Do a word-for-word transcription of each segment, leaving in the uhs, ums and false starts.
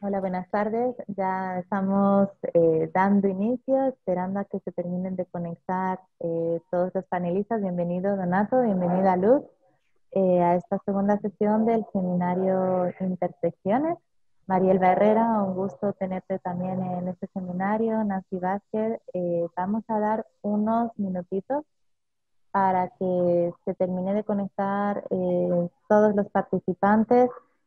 Hola, buenas tardes. Ya estamos eh, dando inicio, esperando a que se terminen de conectar eh, todos los panelistas. Bienvenido, Donato, bienvenida, Luz, eh, a esta segunda sesión del seminario Intersecciones. Mariel Herrera, un gusto tenerte también en este seminario. Nancy Vázquez, eh, vamos a dar unos minutitos para que se termine de conectar eh, todos los participantes.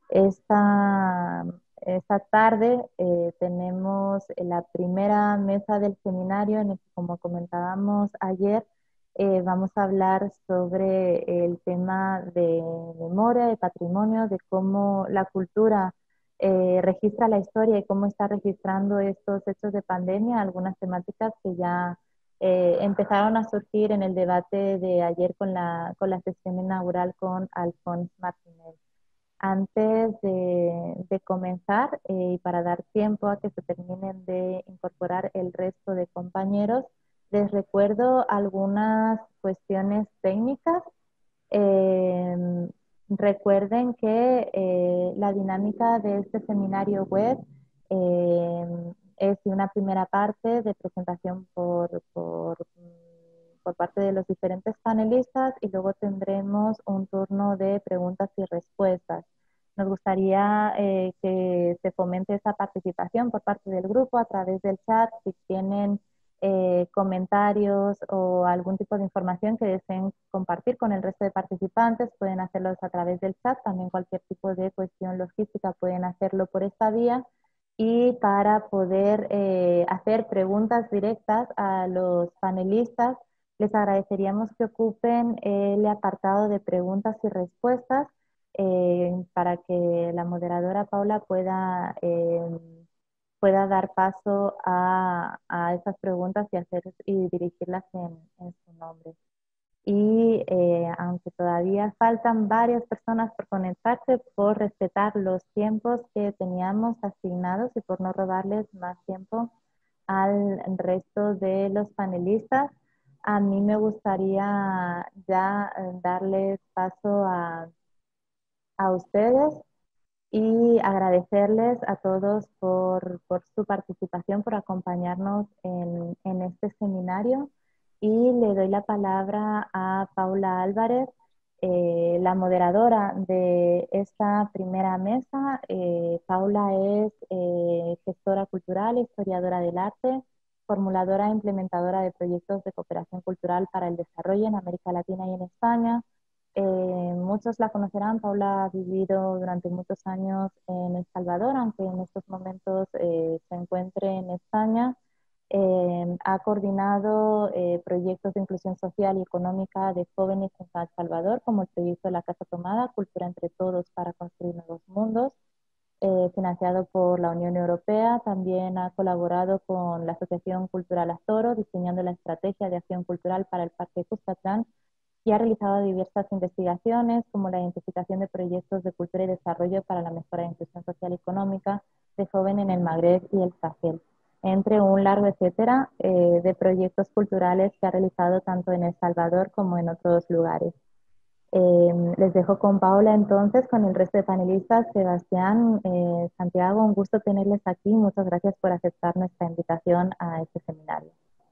Esta, esta tarde eh, tenemos la primera mesa del seminario en el que, como comentábamos ayer, eh, vamos a hablar sobre el tema de memoria, de patrimonio, de cómo la cultura eh, registra la historia y cómo está registrando estos hechos de pandemia, algunas temáticas que ya eh, empezaron a surgir en el debate de ayer con la, con la sesión inaugural con Alphonse Martinez. Antes de, de comenzar eh, y para dar tiempo a que se terminen de incorporar el resto de compañeros, les recuerdo algunas cuestiones técnicas. Eh, Recuerden que eh, la dinámica de este seminario web eh, es una primera parte de presentación por, por, por parte de los diferentes panelistas y luego tendremos un turno de preguntas y respuestas. Nos gustaría eh, que se fomente esa participación por parte del grupo a través del chat. Si tienen eh, comentarios o algún tipo de información que deseen compartir con el resto de participantes, pueden hacerlos a través del chat. También cualquier tipo de cuestión logística pueden hacerlo por esta vía. Y para poder eh, hacer preguntas directas a los panelistas, les agradeceríamos que ocupen el apartado de preguntas y respuestas eh, para que la moderadora Paula pueda, eh, pueda dar paso a, a esas preguntas y, hacer, y dirigirlas en, en su nombre. Y eh, aunque todavía faltan varias personas por conectarse, por respetar los tiempos que teníamos asignados y por no robarles más tiempo al resto de los panelistas, a mí me gustaría ya eh, darles paso a, a ustedes y agradecerles a todos por, por su participación, por acompañarnos en, en este seminario. Y le doy la palabra a Paula Álvarez, eh, la moderadora de esta primera mesa. Eh, Paula es eh, gestora cultural, historiadora del arte, formuladora e implementadora de proyectos de cooperación cultural para el desarrollo en América Latina y en España. Eh, muchos la conocerán. Paula ha vivido durante muchos años en El Salvador, aunque en estos momentos eh, se encuentre en España. Eh, ha coordinado eh, proyectos de inclusión social y económica de jóvenes en San Salvador, como el proyecto La Casa Tomada, Cultura entre Todos para Construir Nuevos Mundos, eh, financiado por la Unión Europea. También ha colaborado con la Asociación Cultural Azoro, diseñando la estrategia de acción cultural para el Parque Cuscatlán, y ha realizado diversas investigaciones como la identificación de proyectos de cultura y desarrollo para la mejora de inclusión social y económica de jóvenes en el Magreb y el Sahel, entre un largo etcétera eh, de proyectos culturales que ha realizado tanto en El Salvador como en otros lugares. Eh, les dejo con Paola entonces, con el resto de panelistas. Sebastián, eh, Santiago, un gusto tenerles aquí. Muchas gracias por aceptar nuestra invitación a este seminario.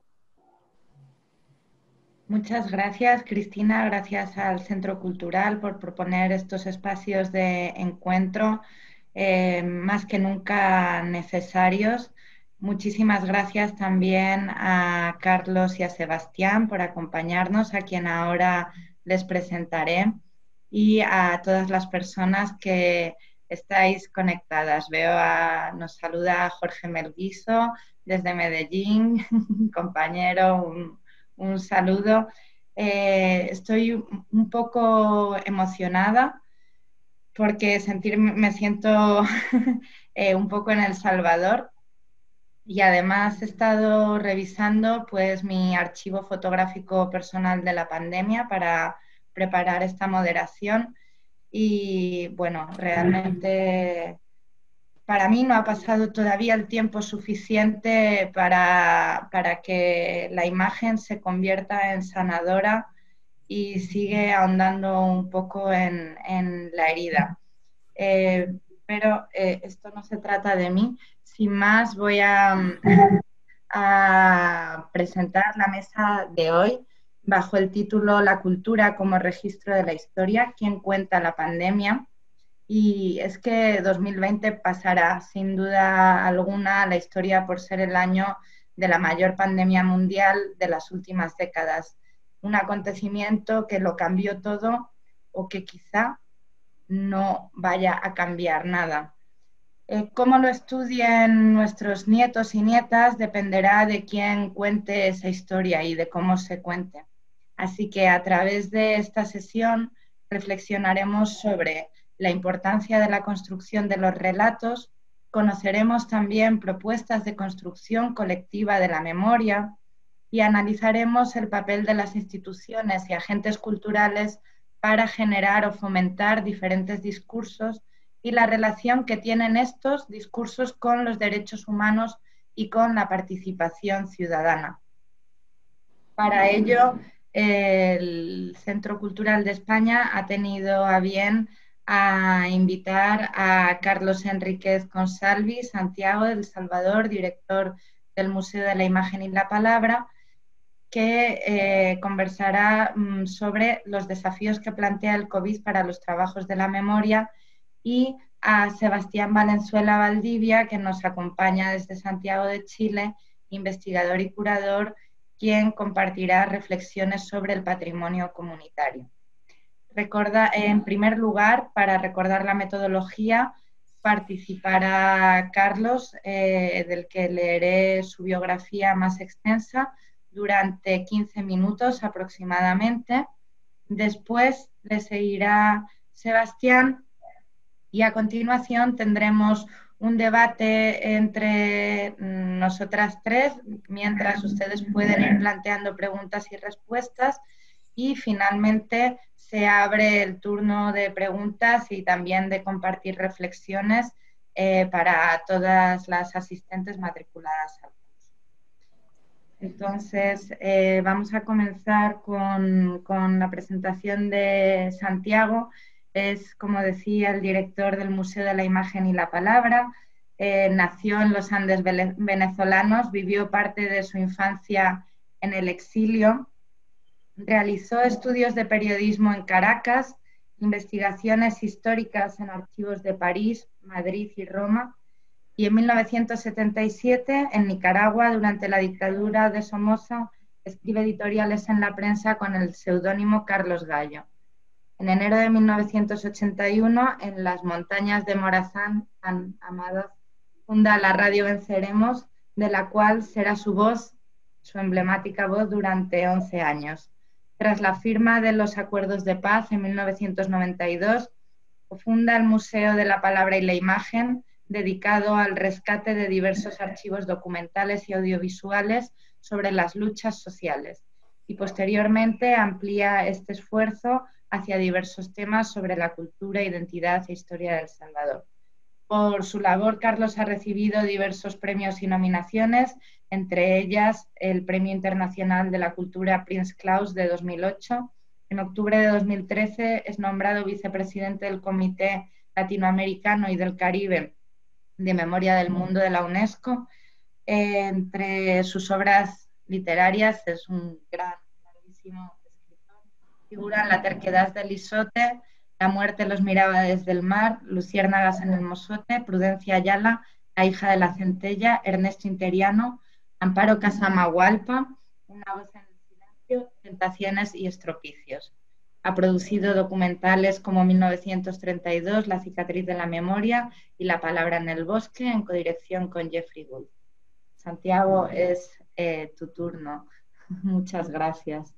Muchas gracias, Cristina. Gracias al Centro Cultural por proponer estos espacios de encuentro eh, más que nunca necesarios. Muchísimas gracias también a Carlos y a Sebastián por acompañarnos, a quien ahora les presentaré, y a todas las personas que estáis conectadas. Veo a, nos saluda Jorge Melguizo desde Medellín, compañero, un, un saludo. Eh, estoy un poco emocionada porque sentir, me siento eh, un poco en El Salvador, y además he estado revisando pues mi archivo fotográfico personal de la pandemia para preparar esta moderación y bueno, realmente para mí no ha pasado todavía el tiempo suficiente para, para que la imagen se convierta en sanadora y sigue ahondando un poco en, en la herida. Eh, pero eh, esto no se trata de mí. Sin más, voy a, a presentar la mesa de hoy bajo el título La cultura como registro de la historia, ¿quién cuenta la pandemia? Y es que dos mil veinte pasará sin duda alguna a la historia por ser el año de la mayor pandemia mundial de las últimas décadas. Un acontecimiento que lo cambió todo o que quizá no vaya a cambiar nada. Eh, cómo lo estudien nuestros nietos y nietas dependerá de quién cuente esa historia y de cómo se cuente. Así que a través de esta sesión reflexionaremos sobre la importancia de la construcción de los relatos, conoceremos también propuestas de construcción colectiva de la memoria y analizaremos el papel de las instituciones y agentes culturales para generar o fomentar diferentes discursos y la relación que tienen estos discursos con los derechos humanos y con la participación ciudadana. Para ello, el Centro Cultural de España ha tenido a bien a invitar a Carlos Enríquez Consalvi, Santiago de El Salvador, director del Museo de la Imagen y la Palabra, que eh, conversará mm, sobre los desafíos que plantea el COVID para los trabajos de la memoria, y a Sebastián Valenzuela Valdivia, que nos acompaña desde Santiago de Chile, investigador y curador, quien compartirá reflexiones sobre el patrimonio comunitario. Recorda, en primer lugar, para recordar la metodología, participará Carlos, eh, del que leeré su biografía más extensa, durante quince minutos aproximadamente. Después le seguirá Sebastián y a continuación tendremos un debate entre nosotras tres, mientras ustedes pueden ir planteando preguntas y respuestas, y finalmente se abre el turno de preguntas y también de compartir reflexiones eh, para todas las asistentes matriculadas al curso. Entonces, eh, vamos a comenzar con, con la presentación de Santiago. Es, como decía, el director del Museo de la Imagen y la Palabra. Eh, nació en los Andes venezolanos, vivió parte de su infancia en el exilio, realizó estudios de periodismo en Caracas, investigaciones históricas en archivos de París, Madrid y Roma, y en mil novecientos setenta y siete, en Nicaragua, durante la dictadura de Somoza, escribe editoriales en la prensa con el seudónimo Carlos Gallo. En enero de mil novecientos ochenta y uno, en las montañas de Morazán, tan amadas, funda la radio Venceremos, de la cual será su voz, su emblemática voz, durante once años. Tras la firma de los acuerdos de paz en mil novecientos noventa y dos, funda el Museo de la Palabra y la Imagen, dedicado al rescate de diversos archivos documentales y audiovisuales sobre las luchas sociales, y posteriormente amplía este esfuerzo hacia diversos temas sobre la cultura, identidad e historia de El Salvador. Por su labor, Carlos ha recibido diversos premios y nominaciones, entre ellas el Premio Internacional de la Cultura Prince Claus de dos mil ocho. En octubre de dos mil trece es nombrado vicepresidente del Comité Latinoamericano y del Caribe de Memoria del Mundo de la UNESCO. Eh, entre sus obras literarias, es un gran, grandísimo escritor, figuran La terquedad del Isote, La muerte los miraba desde el mar, Luciérnagas en el Mozote, Prudencia Ayala, La hija de la centella, Ernesto Interiano, Amparo Casamahualpa, Una voz en el silencio, Tentaciones y estropicios. Ha producido documentales como mil novecientos treinta y dos, La cicatriz de la memoria y La palabra en el bosque, en codirección con Jeffrey Gould. Santiago, es eh, tu turno. Muchas gracias.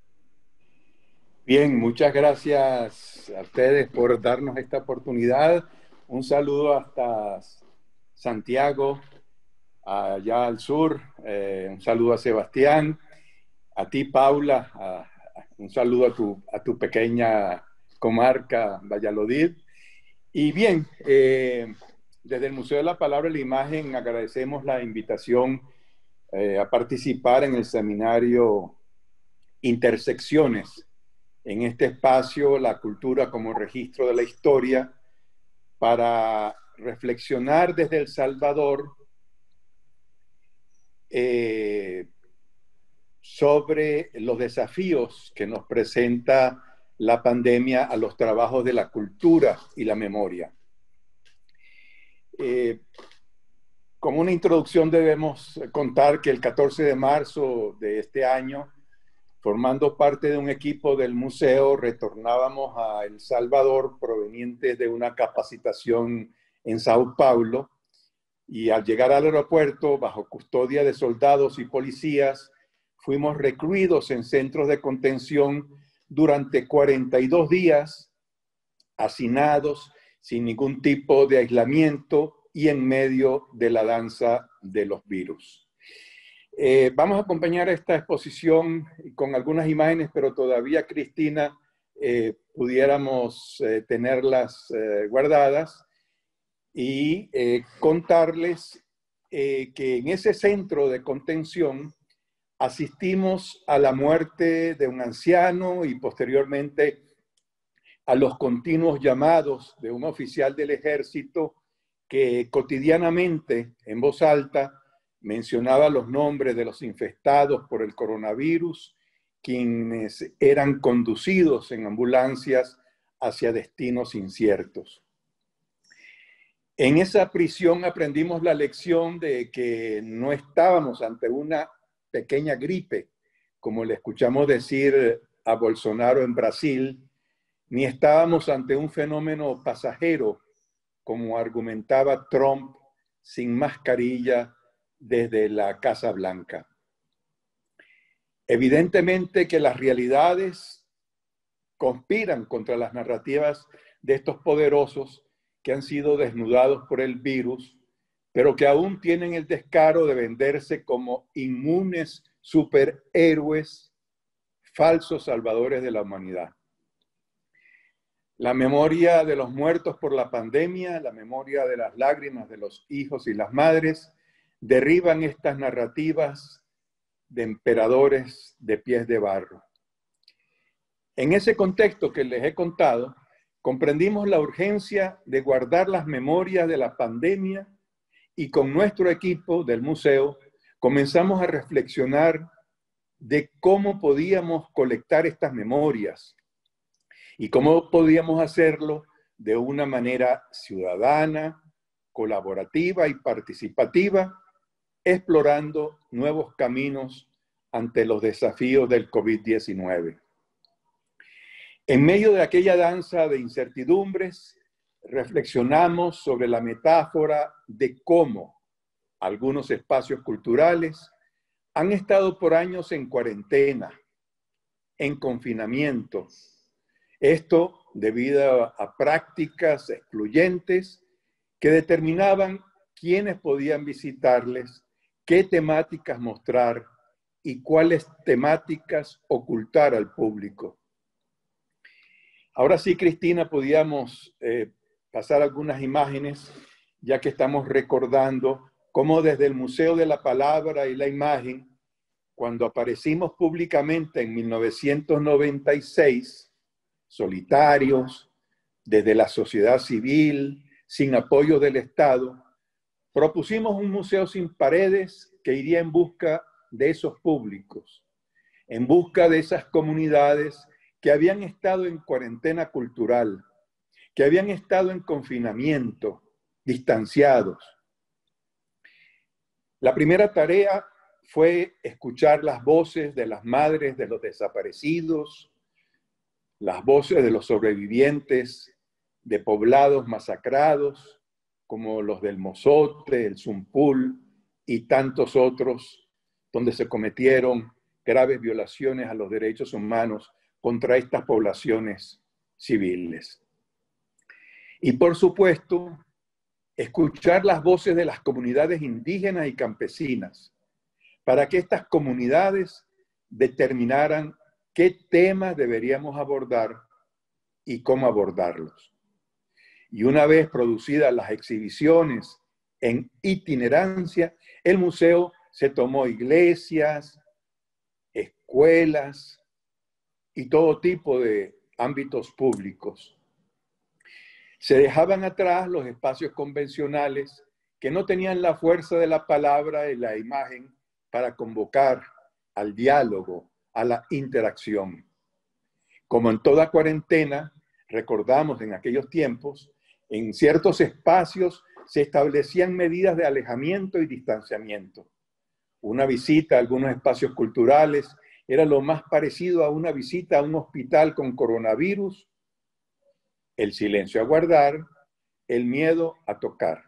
Bien, muchas gracias a ustedes por darnos esta oportunidad. Un saludo hasta Santiago, allá al sur. Eh, un saludo a Sebastián, a ti, Paula, a, un saludo a tu, a tu pequeña comarca, Valladolid. Y bien, eh, desde el Museo de la Palabra y la Imagen agradecemos la invitación eh, a participar en el seminario Intersecciones, en este espacio, la cultura como registro de la historia, para reflexionar desde El Salvador eh, sobre los desafíos que nos presenta la pandemia a los trabajos de la cultura y la memoria. Eh, como una introducción debemos contar que el catorce de marzo de este año, formando parte de un equipo del museo, retornábamos a El Salvador provenientes de una capacitación en Sao Paulo, y al llegar al aeropuerto, bajo custodia de soldados y policías, fuimos recluidos en centros de contención durante cuarenta y dos días, hacinados, sin ningún tipo de aislamiento y en medio de la danza de los virus. Eh, vamos a acompañar esta exposición con algunas imágenes, pero todavía, Cristina, eh, pudiéramos eh, tenerlas eh, guardadas y eh, contarles eh, que en ese centro de contención asistimos a la muerte de un anciano y posteriormente a los continuos llamados de un oficial del ejército que cotidianamente, en voz alta, mencionaba los nombres de los infectados por el coronavirus, quienes eran conducidos en ambulancias hacia destinos inciertos. En esa prisión aprendimos la lección de que no estábamos ante una pequeña gripe, como le escuchamos decir a Bolsonaro en Brasil, ni estábamos ante un fenómeno pasajero, como argumentaba Trump sin mascarilla desde la Casa Blanca. Evidentemente que las realidades conspiran contra las narrativas de estos poderosos que han sido desnudados por el virus, pero que aún tienen el descaro de venderse como inmunes superhéroes, falsos salvadores de la humanidad. La memoria de los muertos por la pandemia, la memoria de las lágrimas de los hijos y las madres, derriban estas narrativas de emperadores de pies de barro. En ese contexto que les he contado, comprendimos la urgencia de guardar las memorias de la pandemia y con nuestro equipo del museo comenzamos a reflexionar de cómo podíamos colectar estas memorias y cómo podíamos hacerlo de una manera ciudadana, colaborativa y participativa, explorando nuevos caminos ante los desafíos del COVID diecinueve. En medio de aquella danza de incertidumbres, reflexionamos sobre la metáfora de cómo algunos espacios culturales han estado por años en cuarentena, en confinamiento. Esto debido a prácticas excluyentes que determinaban quiénes podían visitarles, qué temáticas mostrar y cuáles temáticas ocultar al público. Ahora sí, Cristina, podíamos eh, pasar algunas imágenes, ya que estamos recordando cómo desde el Museo de la Palabra y la Imagen, cuando aparecimos públicamente en mil novecientos noventa y seis, solitarios, desde la sociedad civil, sin apoyo del Estado, propusimos un museo sin paredes que iría en busca de esos públicos, en busca de esas comunidades que habían estado en cuarentena cultural, que habían estado en confinamiento, distanciados. La primera tarea fue escuchar las voces de las madres de los desaparecidos, las voces de los sobrevivientes de poblados masacrados, como los del Mozote, el Zumpul y tantos otros, donde se cometieron graves violaciones a los derechos humanos contra estas poblaciones civiles. Y por supuesto, escuchar las voces de las comunidades indígenas y campesinas, para que estas comunidades determinaran qué temas deberíamos abordar y cómo abordarlos. Y una vez producidas las exhibiciones en itinerancia, el museo se tomó iglesias, escuelas y todo tipo de ámbitos públicos. Se dejaban atrás los espacios convencionales que no tenían la fuerza de la palabra y la imagen para convocar al diálogo, a la interacción. Como en toda cuarentena, recordamos en aquellos tiempos, en ciertos espacios se establecían medidas de alejamiento y distanciamiento. Una visita a algunos espacios culturales era lo más parecido a una visita a un hospital con coronavirus, el silencio a guardar, el miedo a tocar.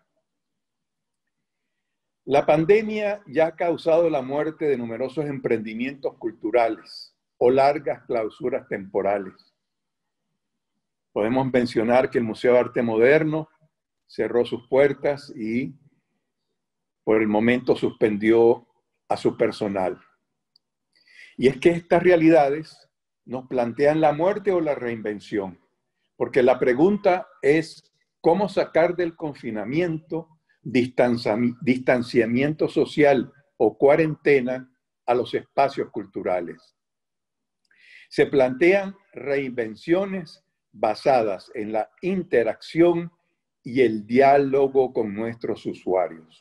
La pandemia ya ha causado la muerte de numerosos emprendimientos culturales o largas clausuras temporales. Podemos mencionar que el Museo de Arte Moderno cerró sus puertas y por el momento suspendió a su personal. Y es que estas realidades nos plantean la muerte o la reinvención, porque la pregunta es cómo sacar del confinamiento, distanciamiento social o cuarentena a los espacios culturales. Se plantean reinvenciones basadas en la interacción y el diálogo con nuestros usuarios.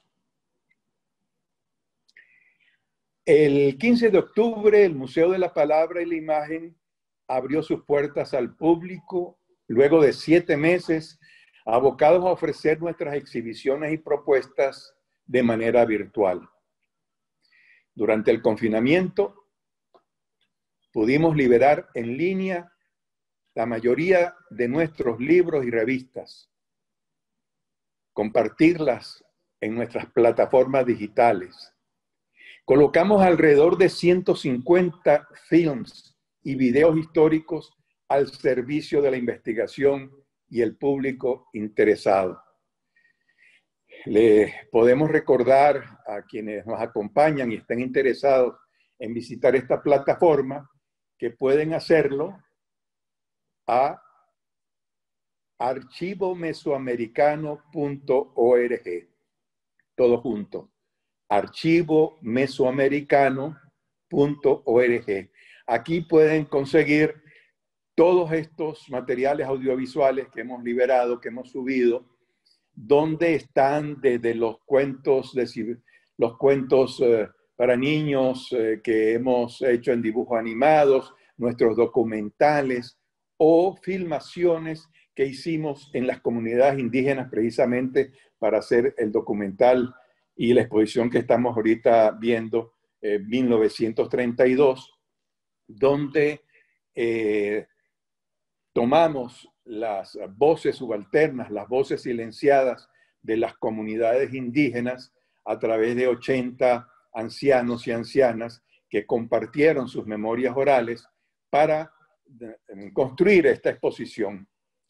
El quince de octubre, el Museo de la Palabra y la Imagen abrió sus puertas al público luego de siete meses abocados a ofrecer nuestras exhibiciones y propuestas de manera virtual. Durante el confinamiento, pudimos liberar en línea la mayoría de nuestros libros y revistas, compartirlas en nuestras plataformas digitales. Colocamos alrededor de ciento cincuenta films y videos históricos al servicio de la investigación y el público interesado. Le podemos recordar a quienes nos acompañan y estén interesados en visitar esta plataforma que pueden hacerlo a archivo mesoamericano punto org. Todo junto. archivo mesoamericano punto org. Aquí pueden conseguir todos estos materiales audiovisuales que hemos liberado, que hemos subido, donde están desde los cuentos, de, los cuentos eh, para niños eh, que hemos hecho en dibujos animados, nuestros documentales o filmaciones que hicimos en las comunidades indígenas precisamente para hacer el documental y la exposición que estamos ahorita viendo, eh, mil novecientos treinta y dos, donde eh, tomamos las voces subalternas, las voces silenciadas de las comunidades indígenas a través de ochenta ancianos y ancianas que compartieron sus memorias orales para construir esta exposición.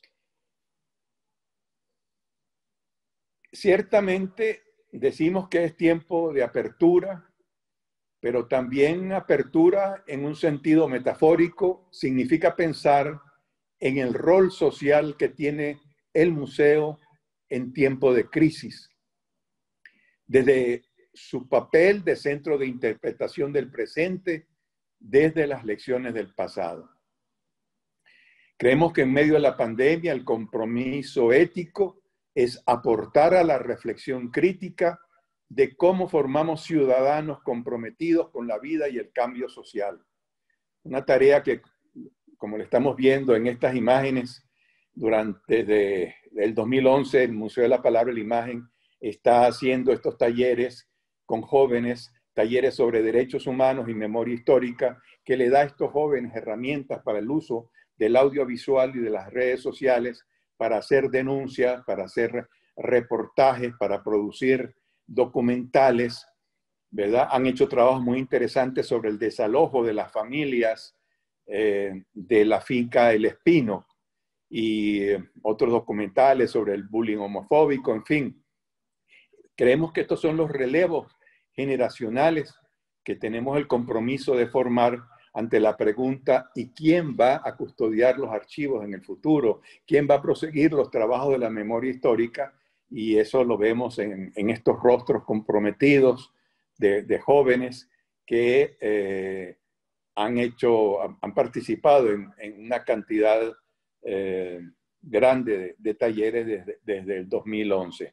Ciertamente decimos que es tiempo de apertura, pero también apertura en un sentido metafórico significa pensar en el rol social que tiene el museo en tiempo de crisis. Desde su papel de centro de interpretación del presente, desde las lecciones del pasado. Creemos que en medio de la pandemia el compromiso ético es aportar a la reflexión crítica de cómo formamos ciudadanos comprometidos con la vida y el cambio social. Una tarea que, como lo estamos viendo en estas imágenes, durante desde el dos mil once el Museo de la Palabra y la Imagen está haciendo estos talleres con jóvenes, talleres sobre derechos humanos y memoria histórica, que le da a estos jóvenes herramientas para el uso del audiovisual y de las redes sociales para hacer denuncias, para hacer reportajes, para producir documentales, ¿verdad? Han hecho trabajos muy interesantes sobre el desalojo de las familias eh, de la finca El Espino y eh, otros documentales sobre el bullying homofóbico, en fin. Creemos que estos son los relevos generacionales que tenemos el compromiso de formar ante la pregunta ¿y quién va a custodiar los archivos en el futuro? ¿Quién va a proseguir los trabajos de la memoria histórica? Y eso lo vemos en, en estos rostros comprometidos de, de jóvenes que eh, han hecho, han participado en, en una cantidad eh, grande de, de talleres desde, desde el dos mil once.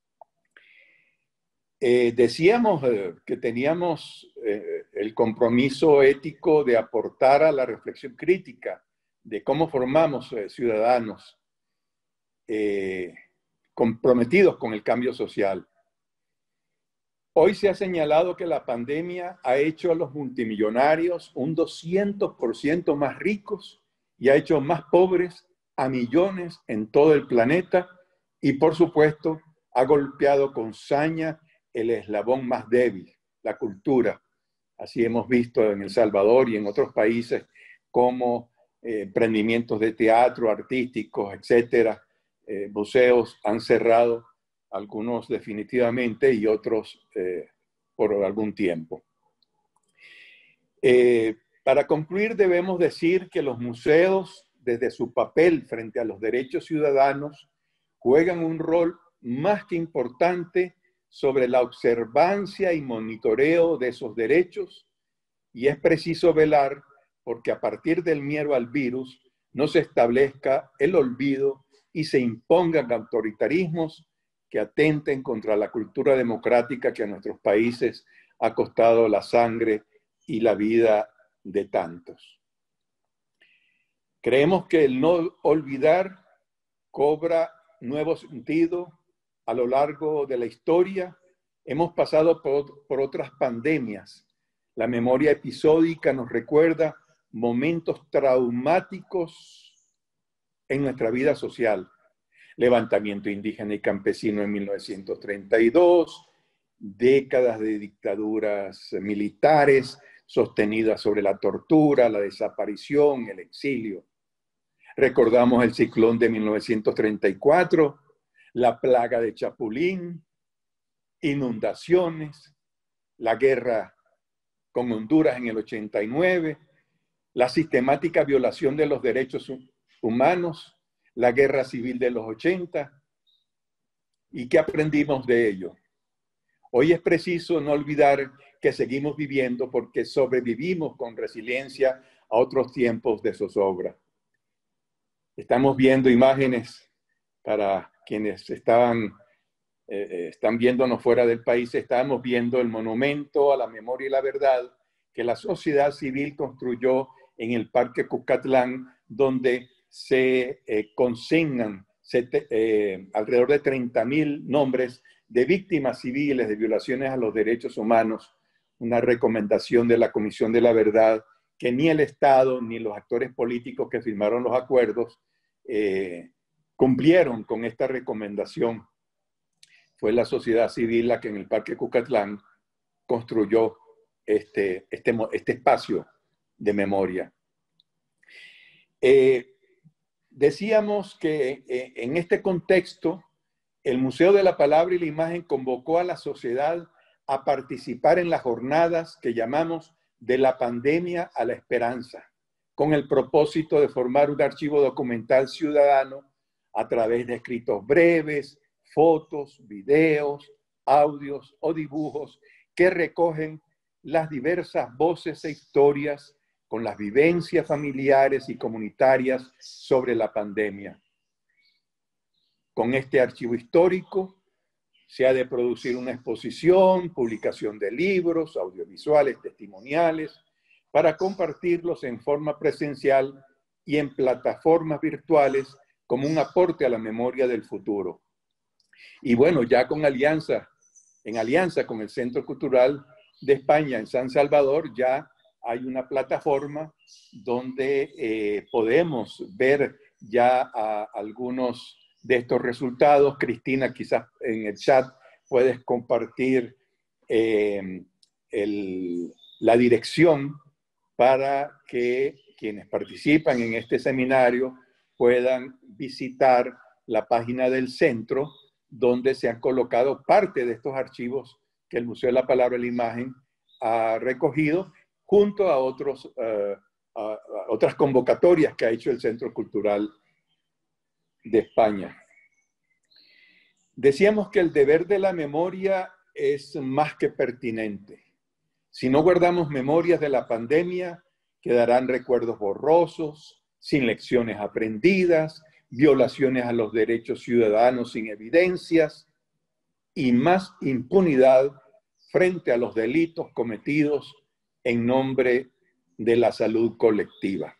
Eh, decíamos eh, que teníamos eh, el compromiso ético de aportar a la reflexión crítica de cómo formamos eh, ciudadanos eh, comprometidos con el cambio social. Hoy se ha señalado que la pandemia ha hecho a los multimillonarios un doscientos por ciento más ricos y ha hecho más pobres a millones en todo el planeta y, por supuesto, ha golpeado con saña el eslabón más débil, la cultura. Así hemos visto en El Salvador y en otros países como eh, emprendimientos de teatro, artísticos, etcétera, eh, museos han cerrado, algunos definitivamente y otros eh, por algún tiempo. Eh, para concluir, debemos decir que los museos, desde su papel frente a los derechos ciudadanos, juegan un rol más que importante sobre la observancia y monitoreo de esos derechos, y es preciso velar porque a partir del miedo al virus no se establezca el olvido y se impongan autoritarismos que atenten contra la cultura democrática que a nuestros países ha costado la sangre y la vida de tantos. Creemos que el no olvidar cobra nuevo sentido a lo largo de la historia. Hemos pasado por, por otras pandemias. La memoria episódica nos recuerda momentos traumáticos en nuestra vida social. Levantamiento indígena y campesino en mil novecientos treinta y dos, décadas de dictaduras militares sostenidas sobre la tortura, la desaparición, el exilio. Recordamos el ciclón de mil novecientos treinta y cuatro, la plaga de Chapulín, inundaciones, la guerra con Honduras en el ochenta y nueve, la sistemática violación de los derechos humanos, la guerra civil de los ochenta. ¿Y qué aprendimos de ello? Hoy es preciso no olvidar que seguimos viviendo porque sobrevivimos con resiliencia a otros tiempos de zozobra. Estamos viendo imágenes para quienes estaban, eh, están viéndonos fuera del país. Estamos viendo el monumento a la memoria y la verdad que la sociedad civil construyó en el Parque Cuscatlán, donde se eh, consignan se, eh, alrededor de treinta mil nombres de víctimas civiles de violaciones a los derechos humanos, una recomendación de la Comisión de la Verdad que ni el Estado ni los actores políticos que firmaron los acuerdos eh, cumplieron con esta recomendación. Fue la sociedad civil la que en el Parque Cuscatlán construyó este, este, este espacio de memoria. Eh, decíamos que eh, en este contexto, el Museo de la Palabra y la Imagen convocó a la sociedad a participar en las jornadas que llamamos de la pandemia a la esperanza, con el propósito de formar un archivo documental ciudadano a través de escritos breves, fotos, videos, audios o dibujos que recogen las diversas voces e historias con las vivencias familiares y comunitarias sobre la pandemia. Con este archivo histórico se ha de producir una exposición, publicación de libros, audiovisuales, testimoniales, para compartirlos en forma presencial y en plataformas virtuales como un aporte a la memoria del futuro. Y bueno, ya con alianza, en alianza con el Centro Cultural de España en San Salvador, ya hay una plataforma donde eh, podemos ver ya a algunos de estos resultados. Cristina, quizás en el chat puedes compartir eh, el, la dirección para que quienes participan en este seminario puedan visitar la página del centro, donde se han colocado parte de estos archivos que el Museo de la Palabra y la Imagen ha recogido, junto a, otros, uh, a, a otras convocatorias que ha hecho el Centro Cultural de España. Decíamos que el deber de la memoria es más que pertinente. Si no guardamos memorias de la pandemia, quedarán recuerdos borrosos, sin lecciones aprendidas, violaciones a los derechos ciudadanos sin evidencias y más impunidad frente a los delitos cometidos en nombre de la salud colectiva.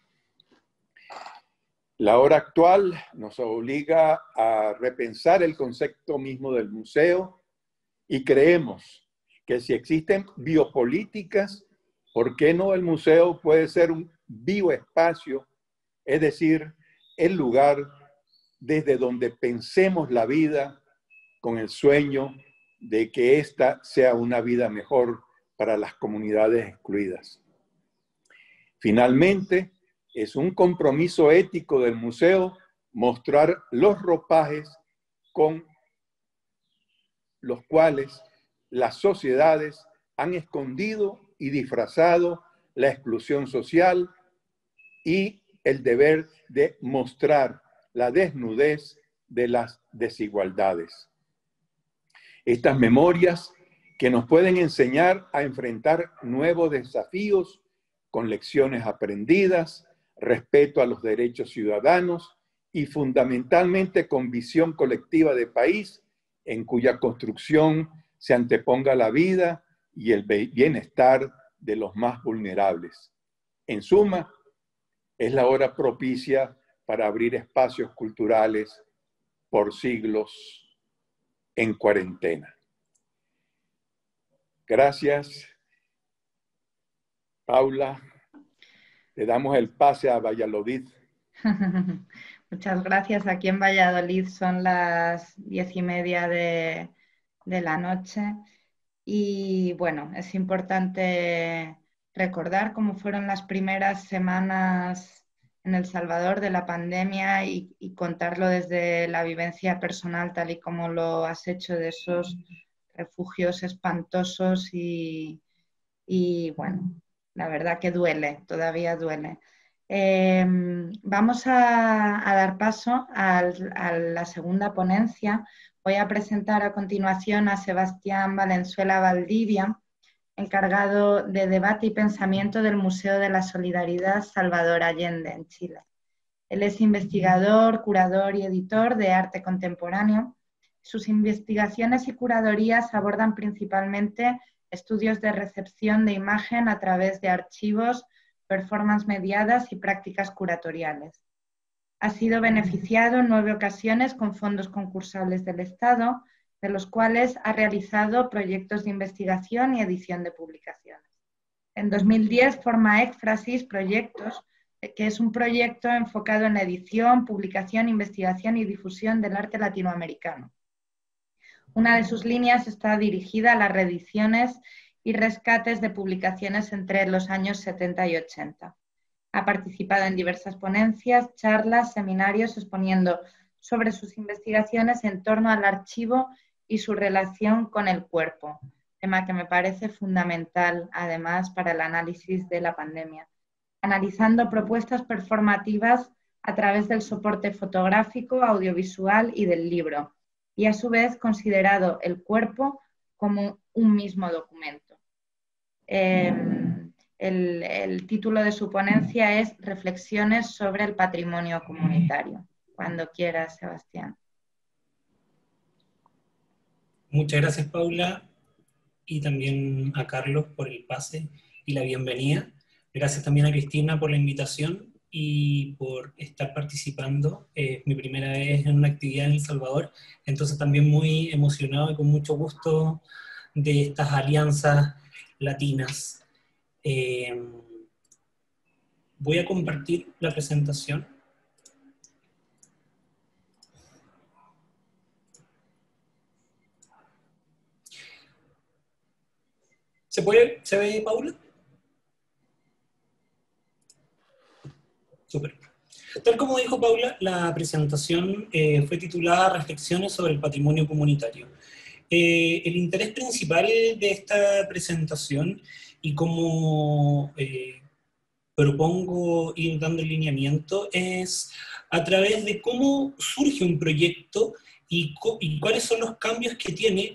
La hora actual nos obliga a repensar el concepto mismo del museo y creemos que si existen biopolíticas, ¿por qué no el museo puede ser un bioespacio? Es decir, el lugar desde donde pensemos la vida con el sueño de que ésta sea una vida mejor para las comunidades excluidas. Finalmente, es un compromiso ético del museo mostrar los ropajes con los cuales las sociedades han escondido y disfrazado la exclusión social y el deber de mostrar la desnudez de las desigualdades. Estas memorias que nos pueden enseñar a enfrentar nuevos desafíos con lecciones aprendidas, respeto a los derechos ciudadanos y fundamentalmente con visión colectiva de país en cuya construcción se anteponga la vida y el bienestar de los más vulnerables. En suma, es la hora propicia para abrir espacios culturales por siglos en cuarentena. Gracias, Paula. Le damos el pase a Valladolid. Muchas gracias. Aquí en Valladolid son las diez y media de, de la noche. Y bueno, es importante recordar cómo fueron las primeras semanas en El Salvador de la pandemia y, y contarlo desde la vivencia personal, tal y como lo has hecho, de esos refugios espantosos y, y bueno, la verdad que duele, todavía duele. Eh, vamos a, a dar paso al, a la segunda ponencia. Voy a presentar a continuación a Sebastián Valenzuela Valdivia, encargado de debate y pensamiento del Museo de la Solidaridad Salvador Allende en Chile. Él es investigador, curador y editor de arte contemporáneo. Sus investigaciones y curadorías abordan principalmente estudios de recepción de imagen a través de archivos, performances mediadas y prácticas curatoriales. Ha sido beneficiado en nueve ocasiones con fondos concursables del Estado, de los cuales ha realizado proyectos de investigación y edición de publicaciones. En dos mil diez forma Éfrasis Proyectos, que es un proyecto enfocado en la edición, publicación, investigación y difusión del arte latinoamericano. Una de sus líneas está dirigida a las reediciones y rescates de publicaciones entre los años setenta y ochenta. Ha participado en diversas ponencias, charlas, seminarios, exponiendo sobre sus investigaciones en torno al archivo y su relación con el cuerpo, tema que me parece fundamental, además, para el análisis de la pandemia, analizando propuestas performativas a través del soporte fotográfico, audiovisual y del libro, y a su vez considerado el cuerpo como un mismo documento. Eh, el, el título de su ponencia es Reflexiones sobre el patrimonio comunitario. Cuando quieras, Sebastián. Muchas gracias, Paula, y también a Carlos por el pase y la bienvenida. Gracias también a Cristina por la invitación y por estar participando. Es eh, mi primera vez en una actividad en El Salvador, entonces también muy emocionado y con mucho gusto de estas alianzas latinas. Eh, voy a compartir la presentación. ¿Se puede, se ve, Paula? Súper. Tal como dijo Paula, la presentación eh, fue titulada Reflexiones sobre el patrimonio comunitario. Eh, el interés principal de esta presentación, y como eh, propongo ir dando el lineamiento, es a través de cómo surge un proyecto y, y cuáles son los cambios que tiene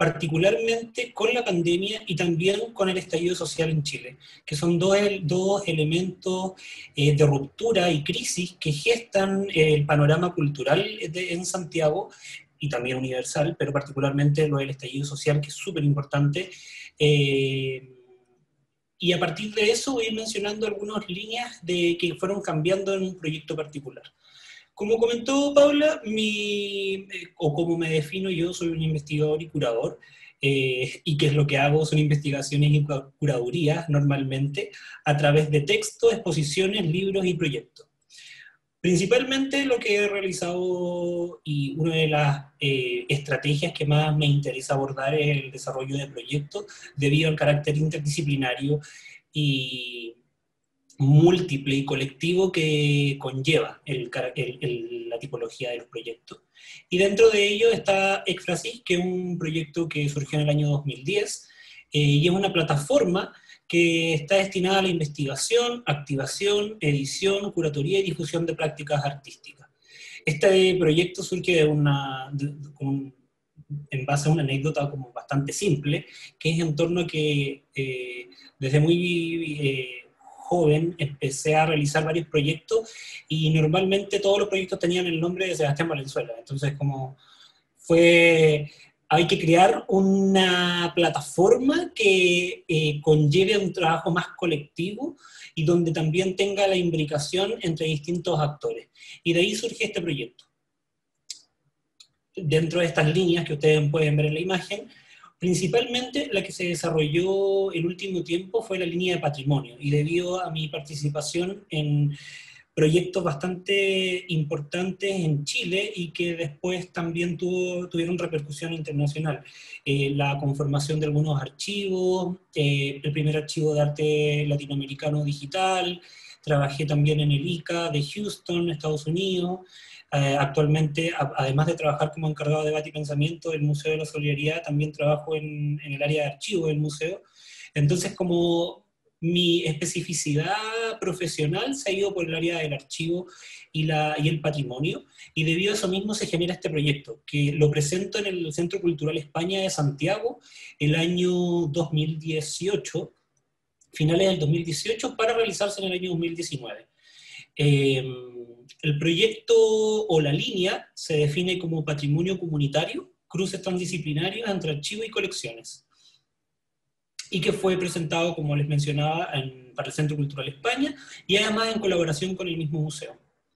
particularmente con la pandemia y también con el estallido social en Chile, que son dos, dos elementos eh, de ruptura y crisis que gestan el panorama cultural de, en Santiago, y también universal, pero particularmente lo del estallido social, que es súper importante. Eh, y a partir de eso voy a ir mencionando algunas líneas de, que fueron cambiando en un proyecto particular. Como comentó Paula, mi, o como me defino yo, soy un investigador y curador, eh, y qué es lo que hago, son investigaciones y curadurías normalmente, a través de textos, exposiciones, libros y proyectos. Principalmente lo que he realizado y una de las eh, estrategias que más me interesa abordar es el desarrollo de proyectos debido al carácter interdisciplinario y múltiple y colectivo que conlleva el, el, el, la tipología de los proyectos. Y dentro de ello está Éxfrasis, que es un proyecto que surgió en el año dos mil diez, eh, y es una plataforma que está destinada a la investigación, activación, edición, curatoría y difusión de prácticas artísticas. Este proyecto surge de una, de, de, un, en base a una anécdota como bastante simple, que es en torno a que eh, desde muy eh, joven empecé a realizar varios proyectos y normalmente todos los proyectos tenían el nombre de Sebastián Valenzuela. Entonces, como fue... hay que crear una plataforma que eh, conlleve un trabajo más colectivo y donde también tenga la imbricación entre distintos actores. Y de ahí surge este proyecto. Dentro de estas líneas que ustedes pueden ver en la imagen, principalmente la que se desarrolló el último tiempo fue la línea de patrimonio, y debido a mi participación en proyectos bastante importantes en Chile y que después también tuvo, tuvieron repercusión internacional. Eh, la conformación de algunos archivos, eh, el primer archivo de arte latinoamericano digital, trabajé también en el I C A de Houston, Estados Unidos. Eh, actualmente, a, además de trabajar como encargado de debate y pensamiento del Museo de la Solidaridad, también trabajo en, en el área de archivo del museo. Entonces, como mi especificidad profesional se ha ido por el área del archivo y, la, y el patrimonio, y debido a eso mismo se genera este proyecto, que lo presento en el Centro Cultural España de Santiago el año dos mil dieciocho, finales del dos mil dieciocho, para realizarse en el año dos mil diecinueve. Eh, el proyecto o la línea se define como patrimonio comunitario, cruces transdisciplinarios entre archivo y colecciones, y que fue presentado, como les mencionaba, en, para el Centro Cultural España, y además en colaboración con el mismo museo.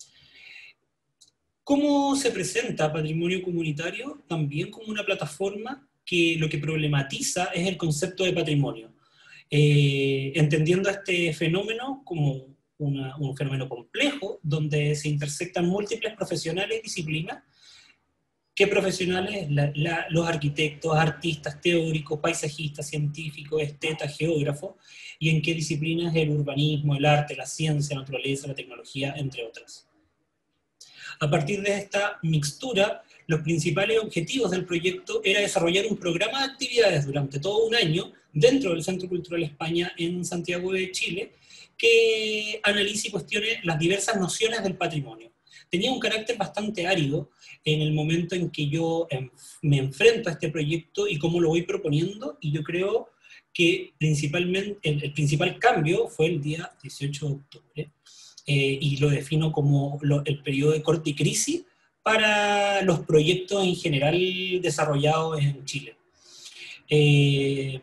¿Cómo se presenta patrimonio comunitario? También como una plataforma que lo que problematiza es el concepto de patrimonio, eh, entendiendo este fenómeno como una, un fenómeno complejo, donde se intersectan múltiples profesionales y disciplinas. ¿Qué profesionales? La, la, los arquitectos, artistas, teóricos, paisajistas, científicos, estetas, geógrafos, y en qué disciplinas: el urbanismo, el arte, la ciencia, la naturaleza, la tecnología, entre otras. A partir de esta mixtura, los principales objetivos del proyecto era desarrollar un programa de actividades durante todo un año dentro del Centro Cultural España en Santiago de Chile, que analice y cuestione las diversas nociones del patrimonio. Tenía un carácter bastante árido en el momento en que yo me enfrento a este proyecto y cómo lo voy proponiendo, y yo creo que principalmente el, el principal cambio fue el día dieciocho de octubre, eh, y lo defino como lo, el periodo de corte y crisis para los proyectos en general desarrollados en Chile. Eh,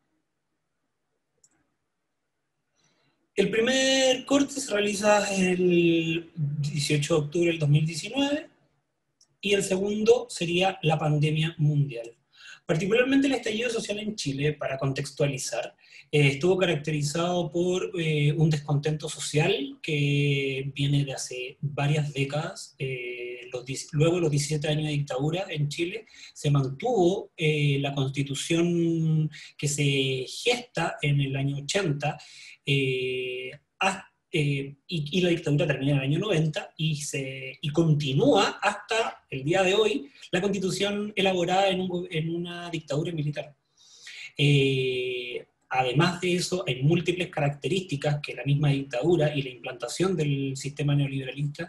El primer corte se realiza el dieciocho de octubre del dos mil diecinueve, y el segundo sería la pandemia mundial. Particularmente el estallido social en Chile, para contextualizar, eh, estuvo caracterizado por eh, un descontento social que viene de hace varias décadas. Eh, los, luego de los diecisiete años de dictadura en Chile, se mantuvo eh, la constitución que se gesta en el año ochenta, eh, hasta Eh, y, y la dictadura termina en el año noventa y, se, y continúa hasta el día de hoy la constitución elaborada en, un, en una dictadura militar. Eh, además de eso, hay múltiples características que la misma dictadura y la implantación del sistema neoliberalista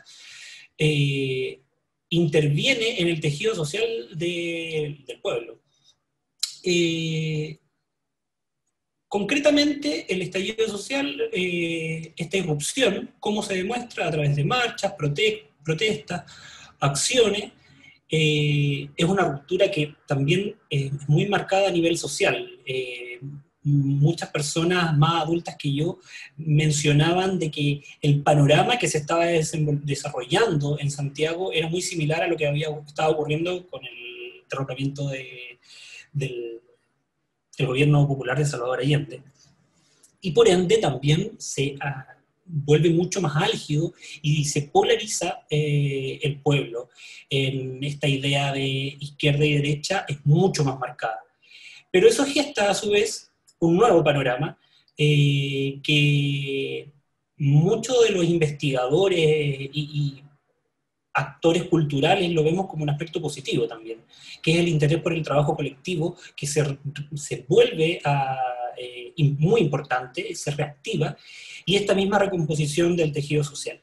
eh, interviene en el tejido social de, del pueblo. eh, concretamente, el estallido social, eh, esta irrupción, cómo se demuestra a través de marchas, prote protestas, acciones, eh, es una ruptura que también es muy marcada a nivel social. Eh, muchas personas más adultas que yo mencionaban de que el panorama que se estaba desarrollando en Santiago era muy similar a lo que había estado ocurriendo con el derrocamiento de, del el gobierno popular de Salvador Allende. Y por ende también se uh, vuelve mucho más álgido y se polariza eh, el pueblo. En esta idea de izquierda y derecha es mucho más marcada. Pero eso gesta a su vez un nuevo panorama eh, que muchos de los investigadores y, y actores culturales lo vemos como un aspecto positivo también, que es el interés por el trabajo colectivo, que se, se vuelve a, eh, muy importante, se reactiva, y esta misma recomposición del tejido social.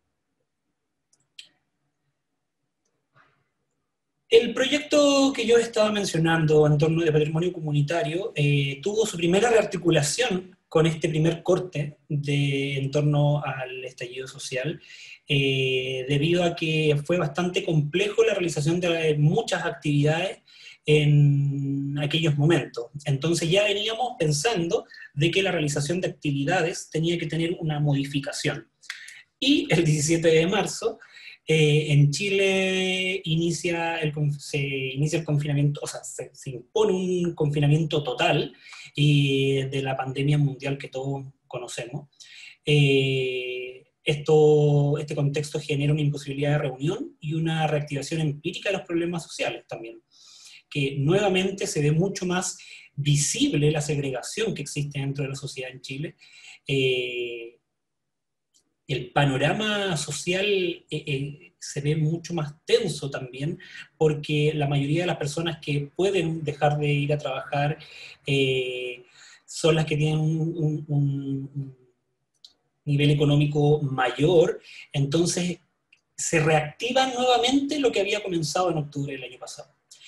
El proyecto que yo estaba mencionando en torno de patrimonio comunitario eh, tuvo su primera rearticulación con este primer corte de, en torno al estallido social, eh, debido a que fue bastante complejo la realización de muchas actividades en aquellos momentos. Entonces ya veníamos pensando de que la realización de actividades tenía que tener una modificación. Y el diecisiete de marzo, eh, en Chile inicia el, se inicia el confinamiento, o sea, se, se impone un confinamiento total y de la pandemia mundial que todos conocemos. Eh, esto, este contexto genera una imposibilidad de reunión y una reactivación empírica de los problemas sociales también, que nuevamente se ve mucho más visible la segregación que existe dentro de la sociedad en Chile. Eh, el panorama social eh, eh, se ve mucho más tenso también, porque la mayoría de las personas que pueden dejar de ir a trabajar eh, son las que tienen un, un, un nivel económico mayor, entonces se reactiva nuevamente lo que había comenzado en octubre del año pasado.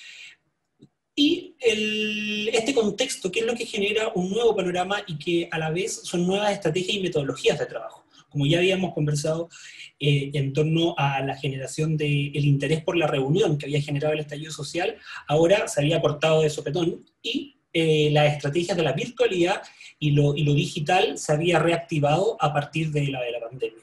Y el, este contexto, que es lo que genera un nuevo panorama y que a la vez son nuevas estrategias y metodologías de trabajo. Como ya habíamos conversado eh, en torno a la generación del interés por la reunión que había generado el estallido social, ahora se había cortado de sopetón y eh, las estrategias de la virtualidad y lo, y lo digital se había reactivado a partir de la, de la pandemia.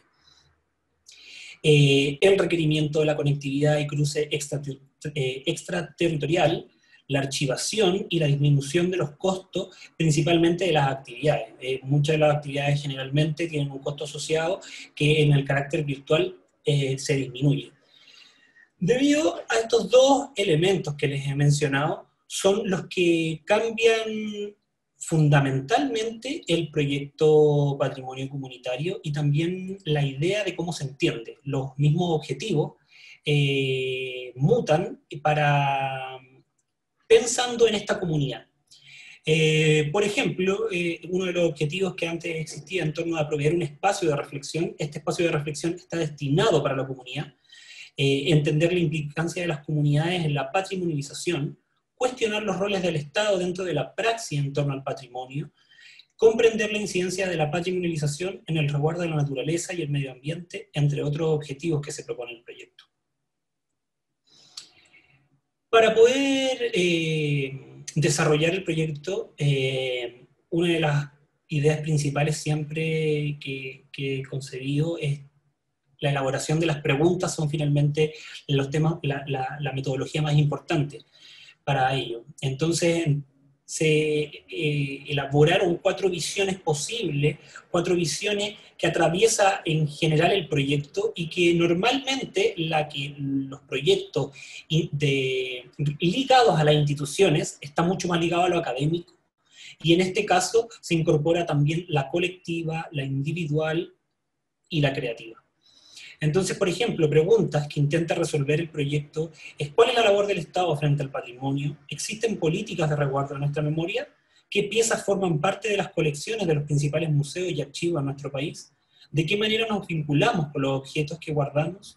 Eh, el requerimiento de la conectividad y cruce extrater, eh, extraterritorial, la archivación y la disminución de los costos, principalmente de las actividades. Eh, muchas de las actividades generalmente tienen un costo asociado que en el carácter virtual eh, se disminuye. Debido a estos dos elementos que les he mencionado, son los que cambian fundamentalmente el proyecto Patrimonio Comunitario y también la idea de cómo se entiende. Los mismos objetivos eh, mutan para... pensando en esta comunidad. Eh, por ejemplo, eh, uno de los objetivos que antes existía en torno a proveer un espacio de reflexión, este espacio de reflexión está destinado para la comunidad, eh, entender la implicancia de las comunidades en la patrimonialización, cuestionar los roles del Estado dentro de la praxis en torno al patrimonio, comprender la incidencia de la patrimonialización en el resguardo de la naturaleza y el medio ambiente, entre otros objetivos que se propone el proyecto. Para poder eh, desarrollar el proyecto, eh, una de las ideas principales siempre que, que he concebido es la elaboración de las preguntas, son finalmente los temas, la, la, la metodología más importante para ello. Entonces, se eh, elaboraron cuatro visiones posibles, cuatro visiones que atraviesa en general el proyecto y que normalmente la que, los proyectos de, ligados a las instituciones están mucho más ligados a lo académico, y en este caso se incorpora también la colectiva, la individual y la creativa. Entonces, por ejemplo, preguntas que intenta resolver el proyecto es: ¿cuál es la labor del Estado frente al patrimonio? ¿Existen políticas de resguardo de nuestra memoria? ¿Qué piezas forman parte de las colecciones de los principales museos y archivos en nuestro país? ¿De qué manera nos vinculamos con los objetos que guardamos?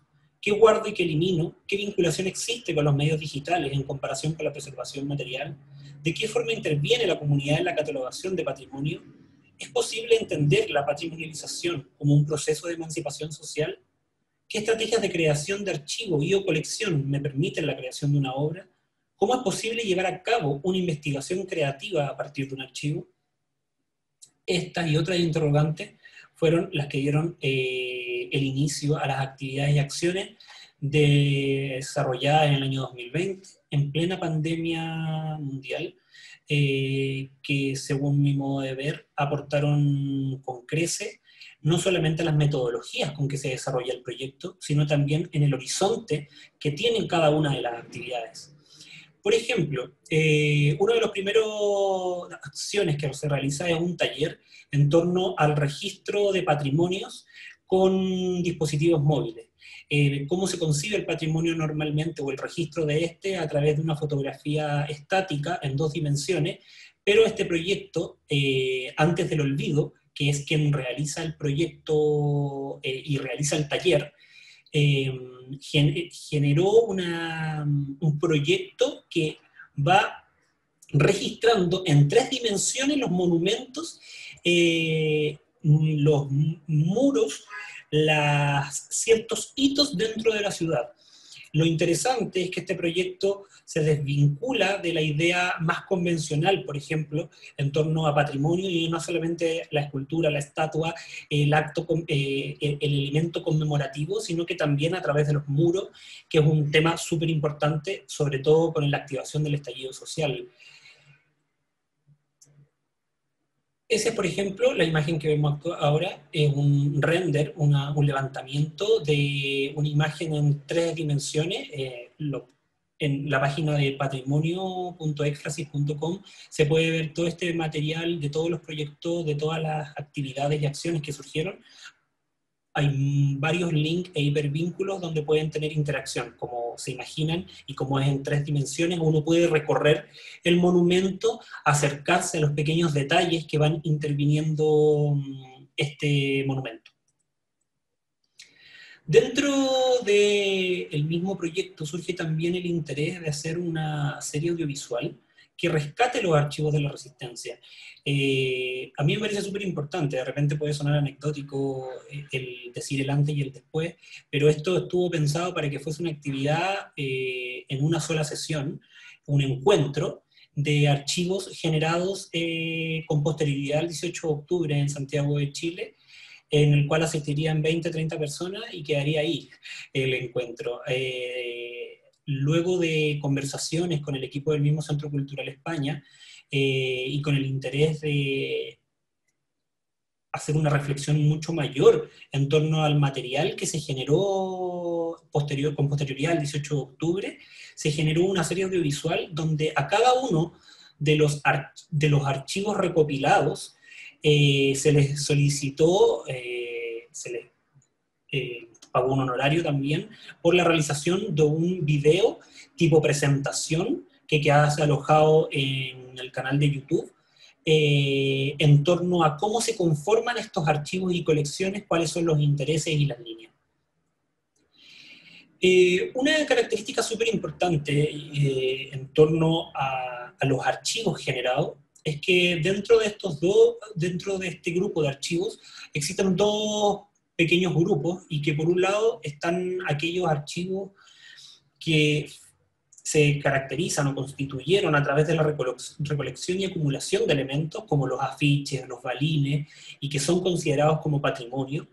¿Qué guardo y qué elimino? ¿Qué vinculación existe con los medios digitales en comparación con la preservación material? ¿De qué forma interviene la comunidad en la catalogación de patrimonio? ¿Es posible entender la patrimonialización como un proceso de emancipación social? ¿Qué estrategias de creación de archivo y o colección me permiten la creación de una obra? ¿Cómo es posible llevar a cabo una investigación creativa a partir de un archivo? Estas y otras interrogantes fueron las que dieron eh, el inicio a las actividades y acciones de, desarrolladas en el año dos mil veinte, en plena pandemia mundial, eh, que según mi modo de ver, aportaron con creces no solamente a las metodologías con que se desarrolla el proyecto, sino también en el horizonte que tienen cada una de las actividades. Por ejemplo, eh, una de las primeras acciones que se realiza es un taller en torno al registro de patrimonios con dispositivos móviles. Eh, cómo se concibe el patrimonio normalmente, o el registro de este, a través de una fotografía estática en dos dimensiones, pero este proyecto, eh, antes del olvido, que es quien realiza el proyecto eh, y realiza el taller, eh, generó una, un proyecto que va registrando en tres dimensiones los monumentos, eh, los muros, las, ciertos hitos dentro de la ciudad. Lo interesante es que este proyecto se desvincula de la idea más convencional, por ejemplo, en torno a patrimonio, y no solamente la escultura, la estatua, el acto, eh, el elemento conmemorativo, sino que también a través de los muros, que es un tema súper importante, sobre todo con la activación del estallido social. Esa es, por ejemplo, la imagen que vemos ahora, es un render, una, un levantamiento de una imagen en tres dimensiones. Eh, lo, en la página de patrimonio punto éxtasis punto com se puede ver todo este material de todos los proyectos, de todas las actividades y acciones que surgieron. Hay varios links e hipervínculos donde pueden tener interacción, como se imaginan, y como es en tres dimensiones, uno puede recorrer el monumento, acercarse a los pequeños detalles que van interviniendo este monumento. Dentro del mismo proyecto surge también el interés de hacer una serie audiovisual que rescate los archivos de la Resistencia. Eh, a mí me parece súper importante, de repente puede sonar anecdótico el decir el antes y el después, pero esto estuvo pensado para que fuese una actividad eh, en una sola sesión, un encuentro de archivos generados eh, con posterioridad al dieciocho de octubre en Santiago de Chile, en el cual asistirían veinte a treinta personas y quedaría ahí el encuentro. Eh, luego de conversaciones con el equipo del mismo Centro Cultural España, eh, y con el interés de hacer una reflexión mucho mayor en torno al material que se generó posterior, con posterioridad al dieciocho de octubre, se generó una serie audiovisual donde a cada uno de los, de los archivos recopilados eh, se les solicitó, eh, se les eh, pagó un honorario también por la realización de un video tipo presentación que queda alojado en el canal de YouTube, eh, en torno a cómo se conforman estos archivos y colecciones, cuáles son los intereses y las líneas. Eh, una característica súper importante eh, en torno a, a los archivos generados es que dentro de estos dos, dentro de este grupo de archivos, existen dos pequeños grupos, y que por un lado están aquellos archivos que se caracterizan o constituyeron a través de la recolección y acumulación de elementos, como los afiches, los balines, y que son considerados como patrimonio.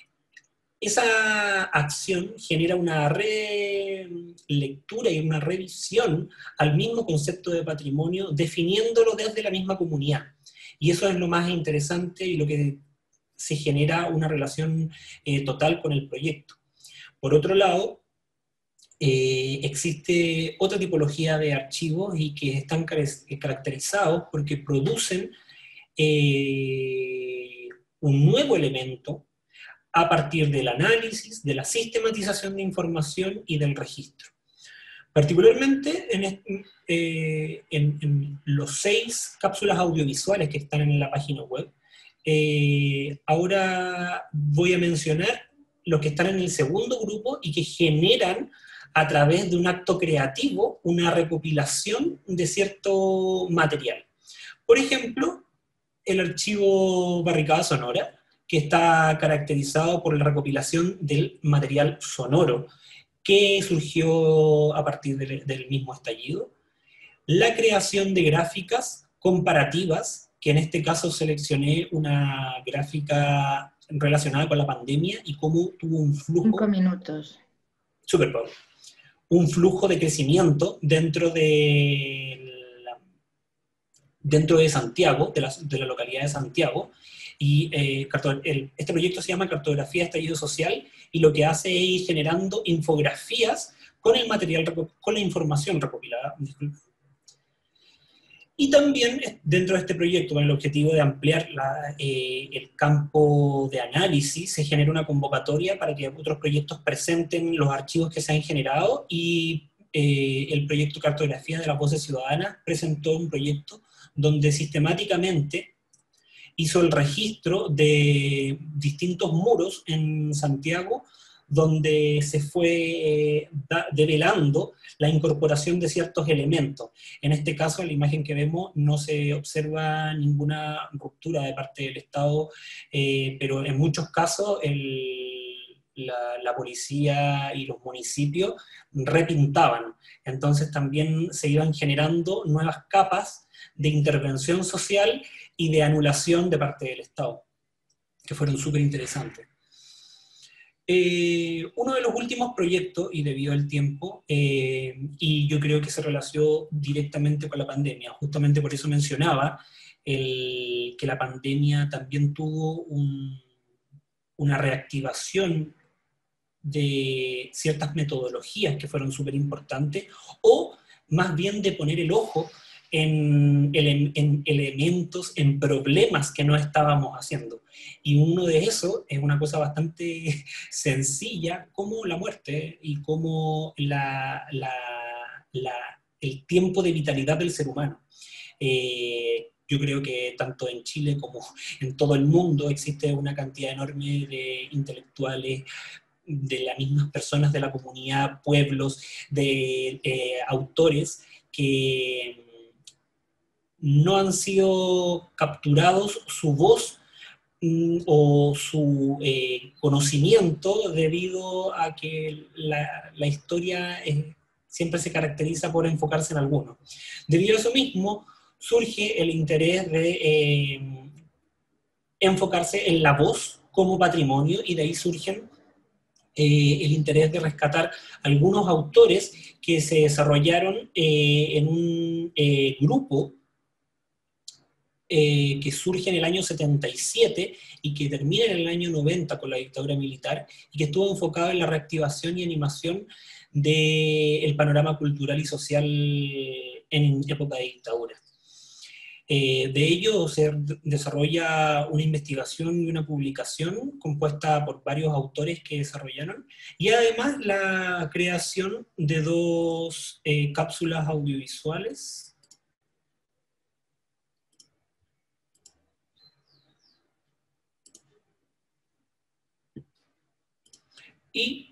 Esa acción genera una relectura y una revisión al mismo concepto de patrimonio, definiéndolo desde la misma comunidad. Y eso es lo más interesante y lo que se genera una relación eh, total con el proyecto. Por otro lado, eh, existe otra tipología de archivos y que están caracterizados porque producen eh, un nuevo elemento a partir del análisis, de la sistematización de información y del registro. Particularmente en, eh, en, en los seis cápsulas audiovisuales que están en la página web, eh, ahora voy a mencionar los que están en el segundo grupo y que generan a través de un acto creativo una recopilación de cierto material. Por ejemplo, el archivo Barricada Sonora, que está caracterizado por la recopilación del material sonoro, que surgió a partir del, del mismo estallido. La creación de gráficas comparativas, que en este caso seleccioné una gráfica relacionada con la pandemia y cómo tuvo un flujo... Cinco minutos. Súper poco. Un flujo de crecimiento dentro de, la, dentro de Santiago, de la, de la localidad de Santiago, y eh, el, este proyecto se llama Cartografía de Estallido Social, y lo que hace es ir generando infografías con el material, con la información recopilada. Disculpe. Y también dentro de este proyecto, con el objetivo de ampliar la, eh, el campo de análisis, se genera una convocatoria para que otros proyectos presenten los archivos que se han generado, y eh, el proyecto Cartografía de las Voces Ciudadanas presentó un proyecto donde sistemáticamente hizo el registro de distintos muros en Santiago, donde se fue eh, da, develando la incorporación de ciertos elementos. En este caso, en la imagen que vemos, no se observa ninguna ruptura de parte del Estado, eh, pero en muchos casos el, la, la policía y los municipios repintaban. Entonces también se iban generando nuevas capas de intervención social y de anulación de parte del Estado, que fueron súper interesantes. Eh, uno de los últimos proyectos, y debido al tiempo, eh, y yo creo que se relacionó directamente con la pandemia, justamente por eso mencionaba el, que la pandemia también tuvo un, una reactivación de ciertas metodologías que fueron súper importantes, o más bien de poner el ojo En, ele en elementos, en problemas que no estábamos haciendo. Y uno de esos es una cosa bastante sencilla, como la muerte y como la, la, la, el tiempo de vitalidad del ser humano. Eh, yo creo que tanto en Chile como en todo el mundo existe una cantidad enorme de intelectuales, de las mismas personas de la comunidad, pueblos, de eh, autores que no han sido capturados su voz mm, o su eh, conocimiento, debido a que la, la historia es, siempre se caracteriza por enfocarse en alguno. Debido a eso mismo, surge el interés de eh, enfocarse en la voz como patrimonio, y de ahí surgen eh, el interés de rescatar algunos autores que se desarrollaron eh, en un eh, grupo Eh, que surge en el año setenta y siete y que termina en el año noventa con la dictadura militar, y que estuvo enfocado en la reactivación y animación del panorama cultural y social en época de dictadura. Eh, de ello se desarrolla una investigación y una publicación compuesta por varios autores que desarrollaron, y además la creación de dos eh, cápsulas audiovisuales. Y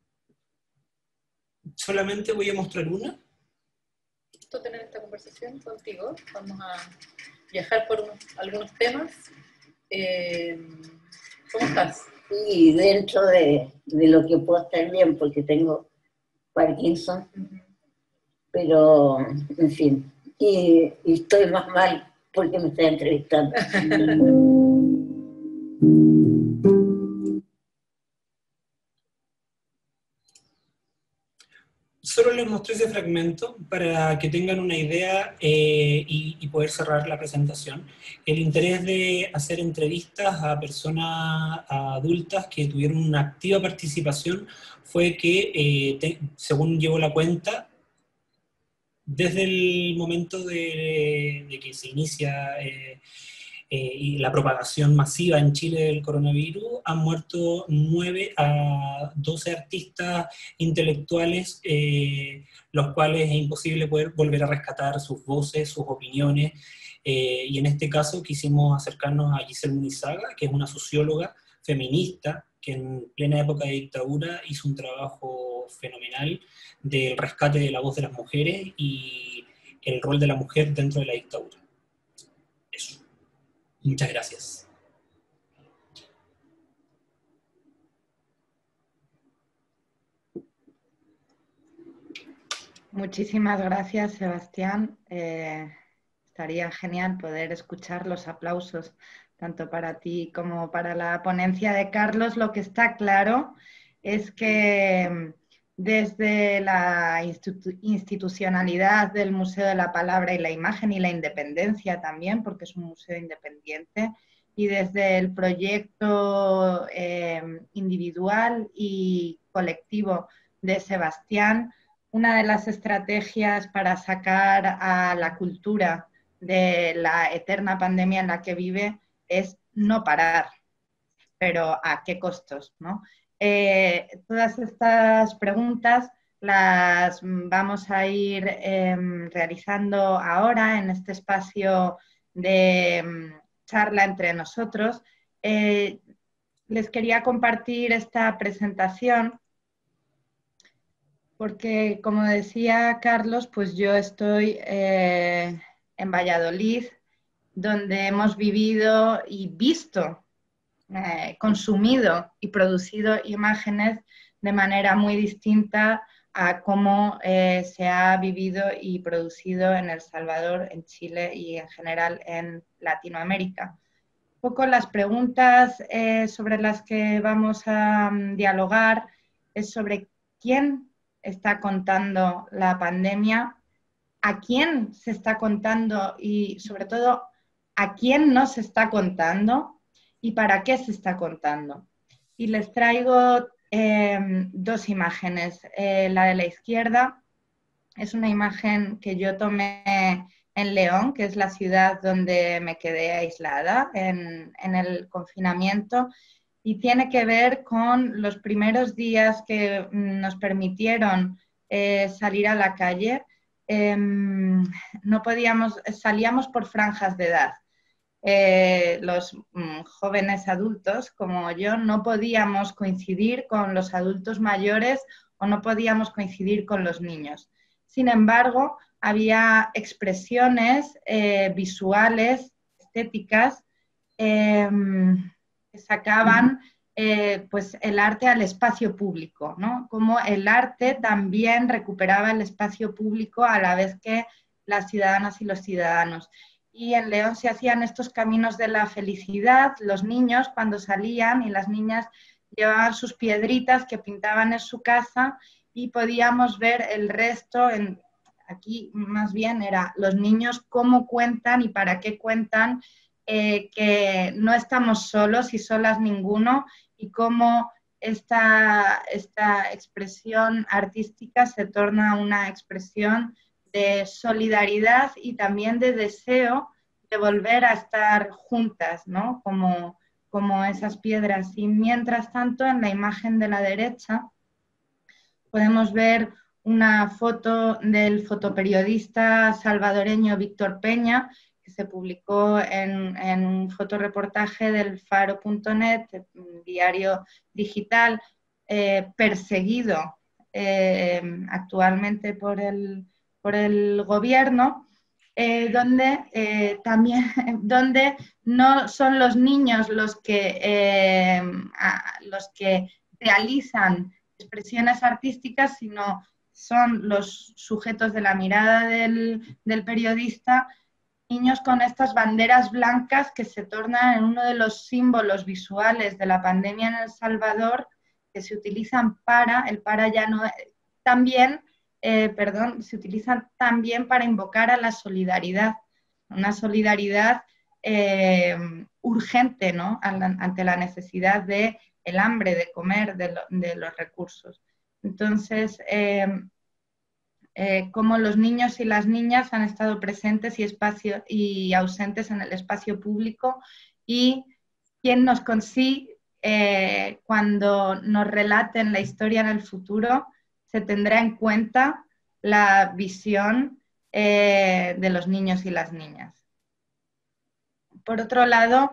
solamente voy a mostrar una. Gusto tener esta conversación contigo. Vamos a viajar por unos, algunos temas. Eh, ¿Cómo estás? Sí, dentro de, de lo que puedo estar bien, porque tengo Parkinson, uh-huh. Pero, en fin, y, y estoy más mal porque me está entrevistando. Solo les mostré ese fragmento para que tengan una idea eh, y, y poder cerrar la presentación. El interés de hacer entrevistas a personas adultas que tuvieron una activa participación fue que, eh, te, según llevo la cuenta, desde el momento de, de que se inicia eh, eh, y la propagación masiva en Chile del coronavirus, han muerto nueve a doce artistas intelectuales, eh, los cuales es imposible poder volver a rescatar sus voces, sus opiniones, eh, y en este caso quisimos acercarnos a Giselle Munizaga, que es una socióloga feminista, que en plena época de dictadura hizo un trabajo fenomenal del rescate de la voz de las mujeres y el rol de la mujer dentro de la dictadura. Eso. Muchas gracias. Muchísimas gracias, Sebastián. Eh, estaría genial poder escuchar los aplausos, tanto para ti como para la ponencia de Carlos. Lo que está claro es que desde la institu- institucionalidad del Museo de la Palabra y la Imagen y la independencia también, porque es un museo independiente, y desde el proyecto eh, individual y colectivo de Sebastián, una de las estrategias para sacar a la cultura de la eterna pandemia en la que vive es no parar, pero ¿a qué costos, no? Eh, todas estas preguntas las vamos a ir eh, realizando ahora en este espacio de um, charla entre nosotros. Eh, les quería compartir esta presentación porque, como decía Carlos, pues yo estoy eh, en Valladolid, donde hemos vivido y visto, eh, consumido y producido imágenes de manera muy distinta a cómo eh, se ha vivido y producido en El Salvador, en Chile y en general en Latinoamérica. Un poco las preguntas eh, sobre las que vamos a um, dialogar es sobre quién está contando la pandemia, a quién se está contando y sobre todo a quién no se está contando y para qué se está contando. Y les traigo eh, dos imágenes. Eh, la de la izquierda es una imagen que yo tomé en León, que es la ciudad donde me quedé aislada en, en el confinamiento, y tiene que ver con los primeros días que nos permitieron eh, salir a la calle. Eh, no podíamos, salíamos por franjas de edad. Eh, los mm, jóvenes adultos como yo no podíamos coincidir con los adultos mayores o no podíamos coincidir con los niños. Sin embargo, había expresiones eh, visuales, estéticas, eh, que sacaban eh, pues el arte al espacio público, ¿no? Como el arte también recuperaba el espacio público a la vez que las ciudadanas y los ciudadanos. Y en León se hacían estos caminos de la felicidad, los niños cuando salían y las niñas llevaban sus piedritas que pintaban en su casa y podíamos ver el resto, en, aquí más bien era los niños cómo cuentan y para qué cuentan, eh, que no estamos solos y solas ninguno y cómo esta, esta expresión artística se torna una expresión de solidaridad y también de deseo de volver a estar juntas, ¿no? Como, como esas piedras. Y mientras tanto, en la imagen de la derecha, podemos ver una foto del fotoperiodista salvadoreño Víctor Peña, que se publicó en, en un fotoreportaje del faro punto net, un diario digital, eh, perseguido eh, actualmente por el, por el gobierno, eh, donde eh, también donde no son los niños los que, eh, a, los que realizan expresiones artísticas, sino son los sujetos de la mirada del, del periodista, niños con estas banderas blancas que se tornan en uno de los símbolos visuales de la pandemia en El Salvador, que se utilizan para, el para ya no, también, eh, perdón, se utilizan también para invocar a la solidaridad, una solidaridad eh, urgente, ¿no? Ante la necesidad de el hambre, de comer, de, lo, de los recursos. Entonces, eh, eh, cómo los niños y las niñas han estado presentes y, espacio, y ausentes en el espacio público y quién nos consigue, eh, cuando nos relaten la historia en el futuro, se tendrá en cuenta la visión eh, de los niños y las niñas. Por otro lado,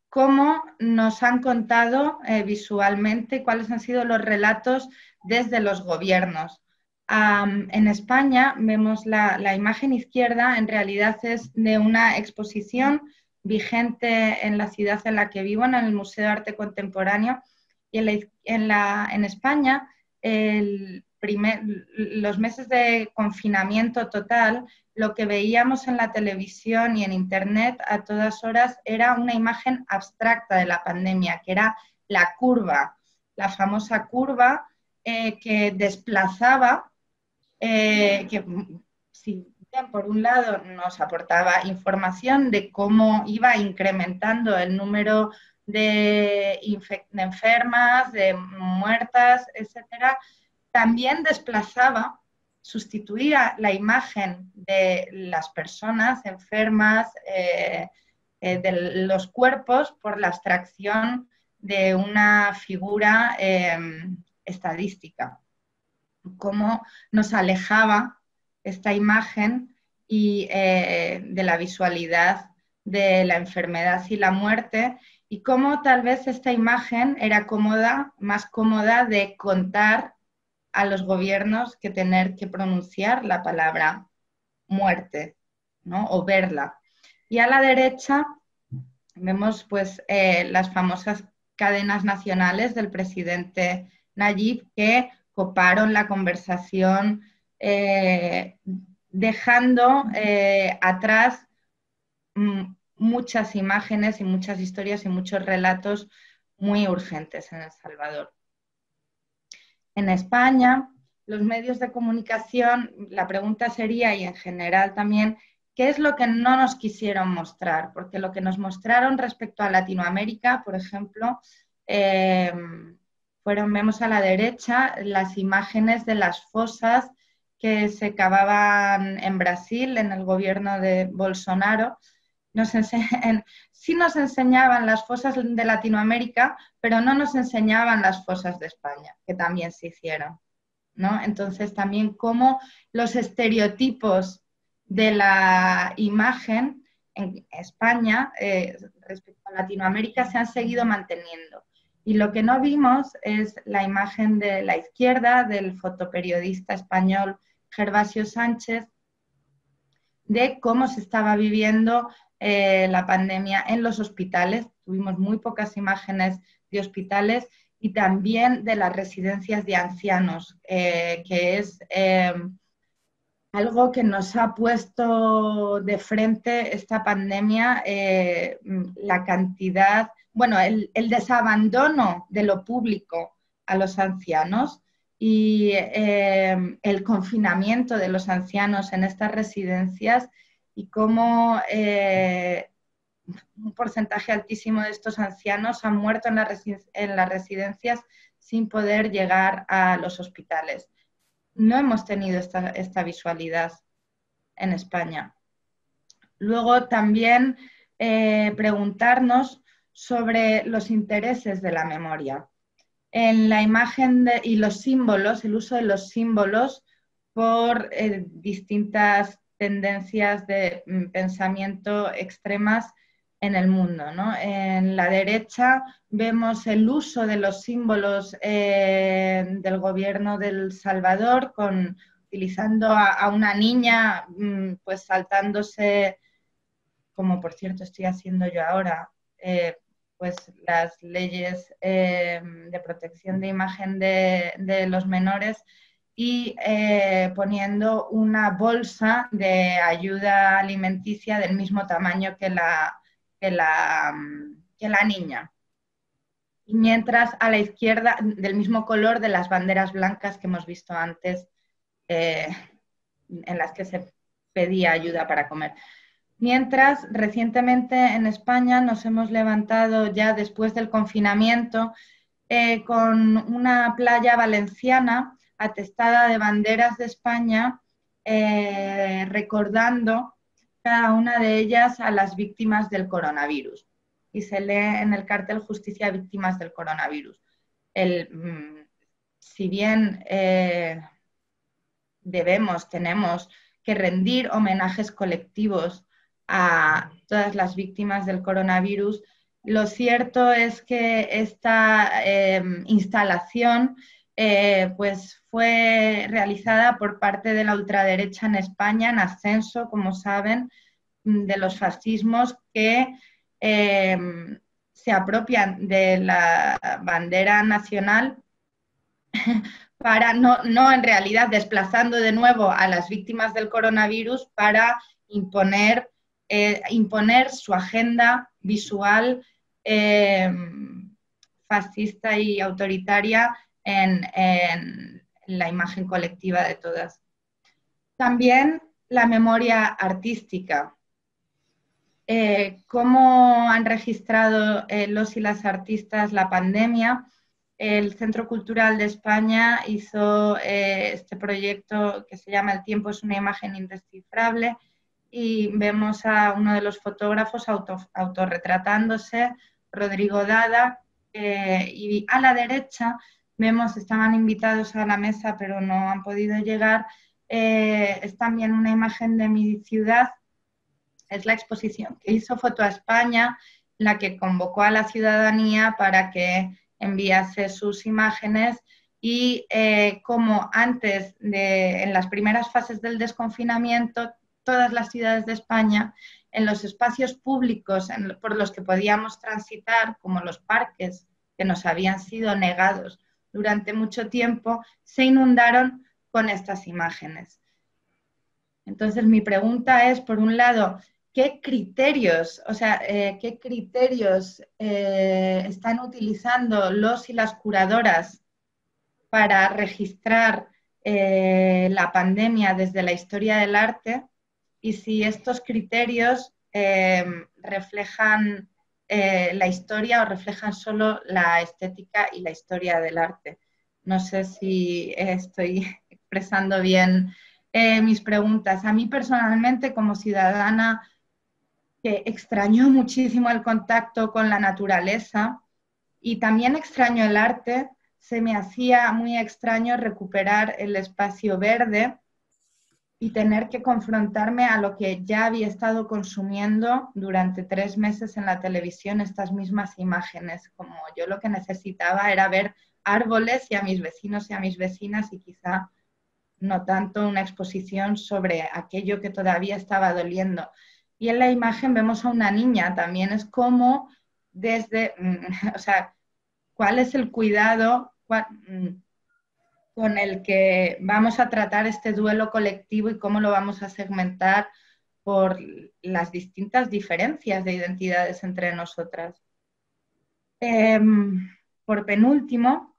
cómo nos han contado eh, visualmente cuáles han sido los relatos desde los gobiernos. Um, en España vemos la, la imagen izquierda, en realidad es de una exposición vigente en la ciudad en la que vivo, en el Museo de Arte Contemporáneo, y en, la, en, la, en España el primer, los meses de confinamiento total, lo que veíamos en la televisión y en internet a todas horas era una imagen abstracta de la pandemia, que era la curva, la famosa curva eh, que desplazaba, eh, que si bien por un lado nos aportaba información de cómo iba incrementando el número de, de enfermas, de muertas, etcétera, también desplazaba, sustituía la imagen de las personas enfermas, eh, eh, de los cuerpos, por la abstracción de una figura eh, estadística. Cómo nos alejaba esta imagen y, eh, de la visualidad de la enfermedad y la muerte, y cómo tal vez esta imagen era cómoda, más cómoda de contar a los gobiernos que tener que pronunciar la palabra muerte, ¿no? O verla. Y a la derecha vemos pues eh, las famosas cadenas nacionales del presidente Nayib, que coparon la conversación eh, dejando eh, atrás mm, muchas imágenes y muchas historias y muchos relatos muy urgentes en El Salvador. En España, los medios de comunicación, la pregunta sería, y en general también, ¿qué es lo que no nos quisieron mostrar? Porque lo que nos mostraron respecto a Latinoamérica, por ejemplo, eh, fueron, vemos a la derecha, las imágenes de las fosas que se cavaban en Brasil, en el gobierno de Bolsonaro. Nos enseñan, sí nos enseñaban las fosas de Latinoamérica, pero no nos enseñaban las fosas de España, que también se hicieron, ¿no? Entonces también cómo los estereotipos de la imagen en España eh, respecto a Latinoamérica se han seguido manteniendo. Y lo que no vimos es la imagen de la izquierda del fotoperiodista español Gervasio Sánchez, de cómo se estaba viviendo eh, la pandemia en los hospitales. Tuvimos muy pocas imágenes de hospitales y también de las residencias de ancianos, eh, que es eh, algo que nos ha puesto de frente esta pandemia, eh, la cantidad, bueno, el, el desabandono de lo público a los ancianos y eh, el confinamiento de los ancianos en estas residencias, y cómo eh, un porcentaje altísimo de estos ancianos han muerto en, la resi- en las residencias sin poder llegar a los hospitales. No hemos tenido esta, esta visualidad en España. Luego también eh, preguntarnos sobre los intereses de la memoria. En la imagen de, y los símbolos, el uso de los símbolos por eh, distintas tendencias de mm, pensamiento extremas en el mundo, ¿no? En la derecha vemos el uso de los símbolos eh, del gobierno de El Salvador, con, utilizando a, a una niña mm, pues saltándose, como por cierto estoy haciendo yo ahora, eh, pues las leyes eh, de protección de imagen de, de los menores, y eh, poniendo una bolsa de ayuda alimenticia del mismo tamaño que la, que la, que la niña. Y mientras a la izquierda, del mismo color de las banderas blancas que hemos visto antes, eh, en las que se pedía ayuda para comer. Mientras, recientemente en España nos hemos levantado ya después del confinamiento eh, con una playa valenciana atestada de banderas de España, eh, recordando cada una de ellas a las víctimas del coronavirus. Y se lee en el cartel Justicia Víctimas del Coronavirus. El, mm, si bien eh, debemos, tenemos que rendir homenajes colectivos a todas las víctimas del coronavirus, Lo cierto es que esta eh, instalación eh, pues fue realizada por parte de la ultraderecha en España, en ascenso, como saben, de los fascismos que eh, se apropian de la bandera nacional para, no, no en realidad desplazando de nuevo a las víctimas del coronavirus para imponer, eh, imponer su agenda visual eh, fascista y autoritaria en, en la imagen colectiva de todas. También la memoria artística. Eh, ¿Cómo han registrado eh, los y las artistas la pandemia? El Centro Cultural de España hizo eh, este proyecto que se llama El tiempo es una imagen indescifrable, y vemos a uno de los fotógrafos auto, autorretratándose, Rodrigo Dada, eh, y a la derecha vemos, estaban invitados a la mesa pero no han podido llegar, eh, es también una imagen de mi ciudad. Es la exposición que hizo Foto a España, la que convocó a la ciudadanía para que enviase sus imágenes, y eh, como antes, de, en las primeras fases del desconfinamiento, todas las ciudades de España, en los espacios públicos en, por los que podíamos transitar, como los parques, que nos habían sido negados durante mucho tiempo, se inundaron con estas imágenes. Entonces, mi pregunta es, por un lado, ¿qué criterios, o sea, eh, qué criterios eh, están utilizando los y las curadoras para registrar eh, la pandemia desde la historia del arte? Y si estos criterios eh, reflejan eh, la historia o reflejan solo la estética y la historia del arte. No sé si estoy expresando bien eh, mis preguntas. A mí personalmente, como ciudadana que extrañó muchísimo el contacto con la naturaleza y también extraño el arte, se me hacía muy extraño recuperar el espacio verde y tener que confrontarme a lo que ya había estado consumiendo durante tres meses en la televisión, estas mismas imágenes. Como yo lo que necesitaba era ver árboles y a mis vecinos y a mis vecinas, y quizá no tanto una exposición sobre aquello que todavía estaba doliendo. Y en la imagen vemos a una niña, también es como desde, o sea, cuál es el cuidado cuál, con el que vamos a tratar este duelo colectivo y cómo lo vamos a segmentar por las distintas diferencias de identidades entre nosotras. Eh, por penúltimo,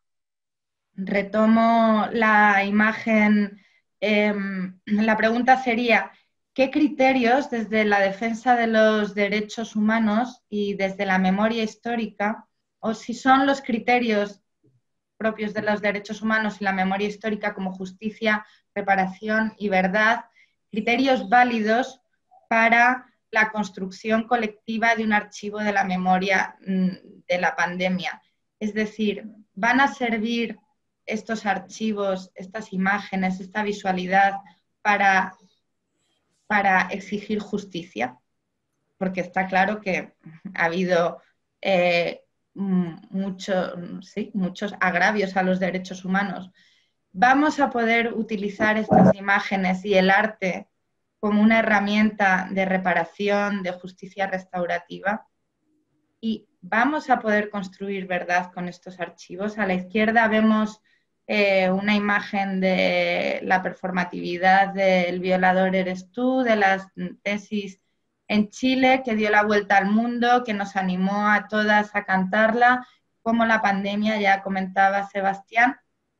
retomo la imagen, eh, la pregunta sería, ¿qué criterios desde la defensa de los derechos humanos y desde la memoria histórica, o si son los criterios propios de los derechos humanos y la memoria histórica como justicia, reparación y verdad, criterios válidos para la construcción colectiva de un archivo de la memoria de la pandemia? Es decir, ¿van a servir estos archivos, estas imágenes, esta visualidad para, para exigir justicia? Porque está claro que ha habido eh, mucho, sí, muchos agravios a los derechos humanos. ¿Vamos a poder utilizar estas imágenes y el arte como una herramienta de reparación, de justicia restaurativa? ¿Y vamos a poder construir verdad con estos archivos? A la izquierda vemos eh, una imagen de la performatividad del violador eres tú, de las tesis en Chile, que dio la vuelta al mundo, que nos animó a todas a cantarla, como la pandemia, ya comentaba Sebastián.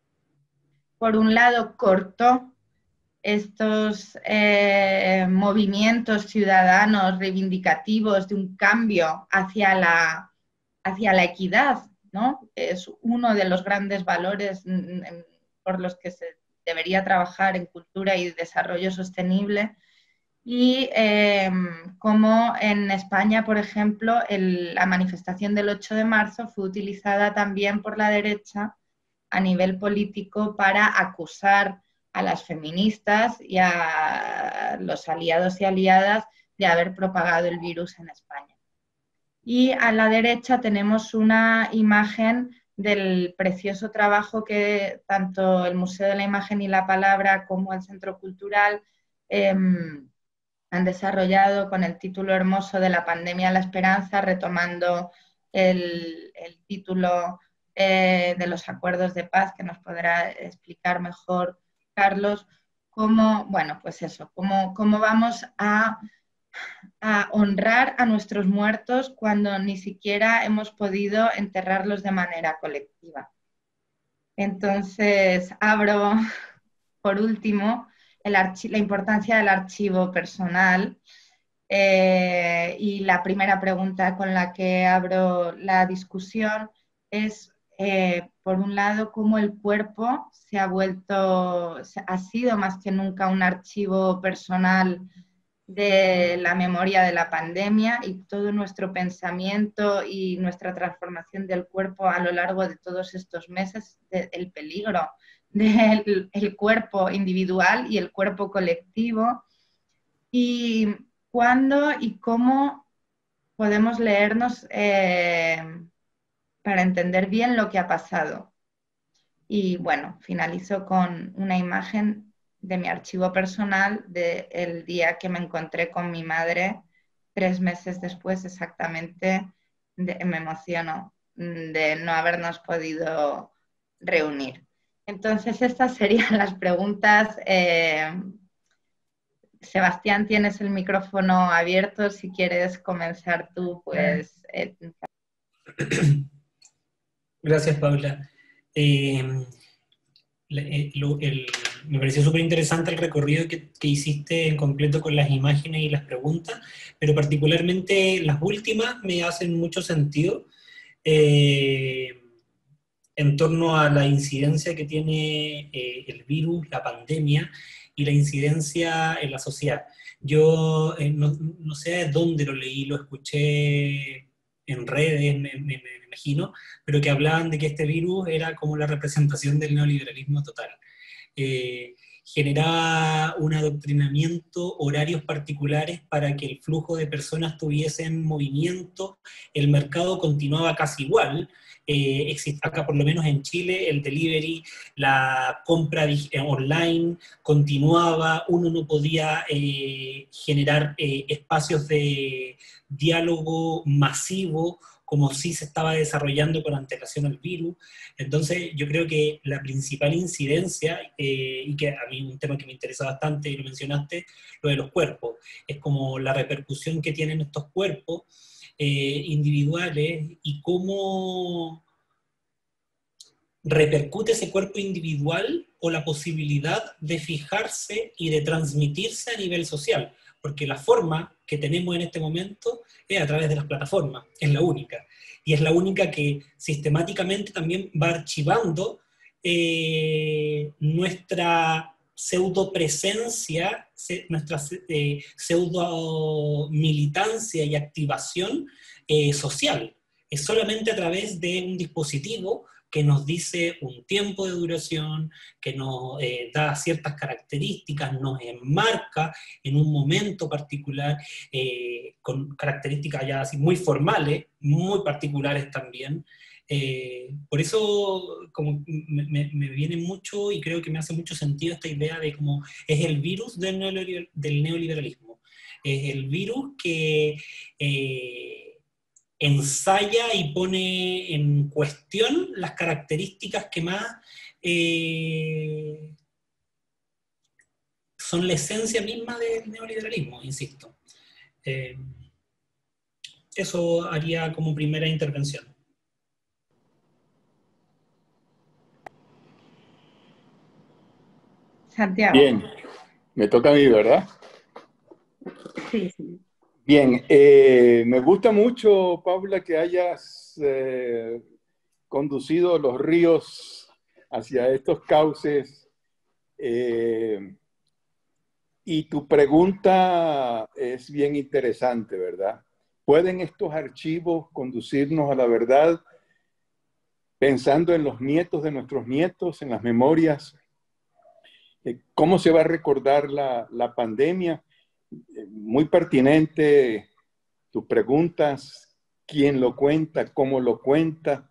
Por un lado, cortó estos eh, movimientos ciudadanos reivindicativos de un cambio hacia la, hacia la equidad, ¿no? Es uno de los grandes valores por los que se debería trabajar en cultura y desarrollo sostenible. Y eh, como en España, por ejemplo, el, la manifestación del ocho de marzo fue utilizada también por la derecha a nivel político para acusar a las feministas y a los aliados y aliadas de haber propagado el virus en España. Y a la derecha tenemos una imagen del precioso trabajo que tanto el Museo de la Imagen y la Palabra como el Centro Cultural eh, han desarrollado con el título hermoso de La pandemia a la esperanza, retomando el, el título eh, de los acuerdos de paz, que nos podrá explicar mejor Carlos, cómo, bueno, pues eso, cómo, cómo vamos a, a honrar a nuestros muertos cuando ni siquiera hemos podido enterrarlos de manera colectiva. Entonces, abro, por último, el la importancia del archivo personal. Eh, y la primera pregunta con la que abro la discusión es, eh, por un lado, cómo el cuerpo se ha vuelto, ha sido más que nunca un archivo personal de la memoria de la pandemia, y todo nuestro pensamiento y nuestra transformación del cuerpo a lo largo de todos estos meses, de, el peligro del el cuerpo individual y el cuerpo colectivo, y cuándo y cómo podemos leernos eh, para entender bien lo que ha pasado. Y bueno, finalizo con una imagen de mi archivo personal del día que me encontré con mi madre, tres meses después exactamente. De, me emociono de no habernos podido reunir. Entonces, estas serían las preguntas. Eh, Sebastián, tienes el micrófono abierto. Si quieres comenzar tú, pues... Eh. Gracias, Paula. Eh, el, el, me pareció súper interesante el recorrido que, que hiciste en completo con las imágenes y las preguntas, pero particularmente las últimas me hacen mucho sentido eh, en torno a la incidencia que tiene eh, el virus, la pandemia, y la incidencia en la sociedad. Yo eh, no, no sé dónde lo leí, lo escuché en redes, me, me, me imagino, pero que hablaban de que este virus era como la representación del neoliberalismo total. Eh, generaba un adoctrinamiento, horarios particulares para que el flujo de personas tuviese en movimiento, el mercado continuaba casi igual. Eh, existe, acá por lo menos en Chile, el delivery, la compra online continuaba, uno no podía eh, generar eh, espacios de diálogo masivo como sí se estaba desarrollando con antelación al virus. Entonces yo creo que la principal incidencia, eh, y que a mí un tema que me interesa bastante, y lo mencionaste, lo de los cuerpos, es como la repercusión que tienen estos cuerpos eh, individuales y cómo repercute ese cuerpo individual o la posibilidad de fijarse y de transmitirse a nivel social, porque la forma que tenemos en este momento es a través de las plataformas, es la única, y es la única que sistemáticamente también va archivando eh, nuestra pseudo presencia, nuestra eh, pseudo militancia y activación eh, social. Es solamente a través de un dispositivo que nos dice un tiempo de duración, que nos eh, da ciertas características, nos enmarca en un momento particular, eh, con características ya así muy formales, muy particulares también. Eh, por eso como me, me, me viene mucho y creo que me hace mucho sentido esta idea de cómo es el virus del, neoliberal, del neoliberalismo. Es el virus que... Eh, ensaya y pone en cuestión las características que más eh, son la esencia misma del neoliberalismo, insisto. Eh, eso haría como primera intervención. Santiago. Bien, me toca a mí, ¿verdad? Sí, sí. Bien, eh, me gusta mucho, Paula, que hayas eh, conducido los ríos hacia estos cauces. Eh, y tu pregunta es bien interesante, ¿verdad? ¿Pueden estos archivos conducirnos a la verdad pensando en los nietos de nuestros nietos, en las memorias? ¿Cómo se va a recordar la, la pandemia? Muy pertinente tus preguntas. quién lo cuenta, cómo lo cuenta,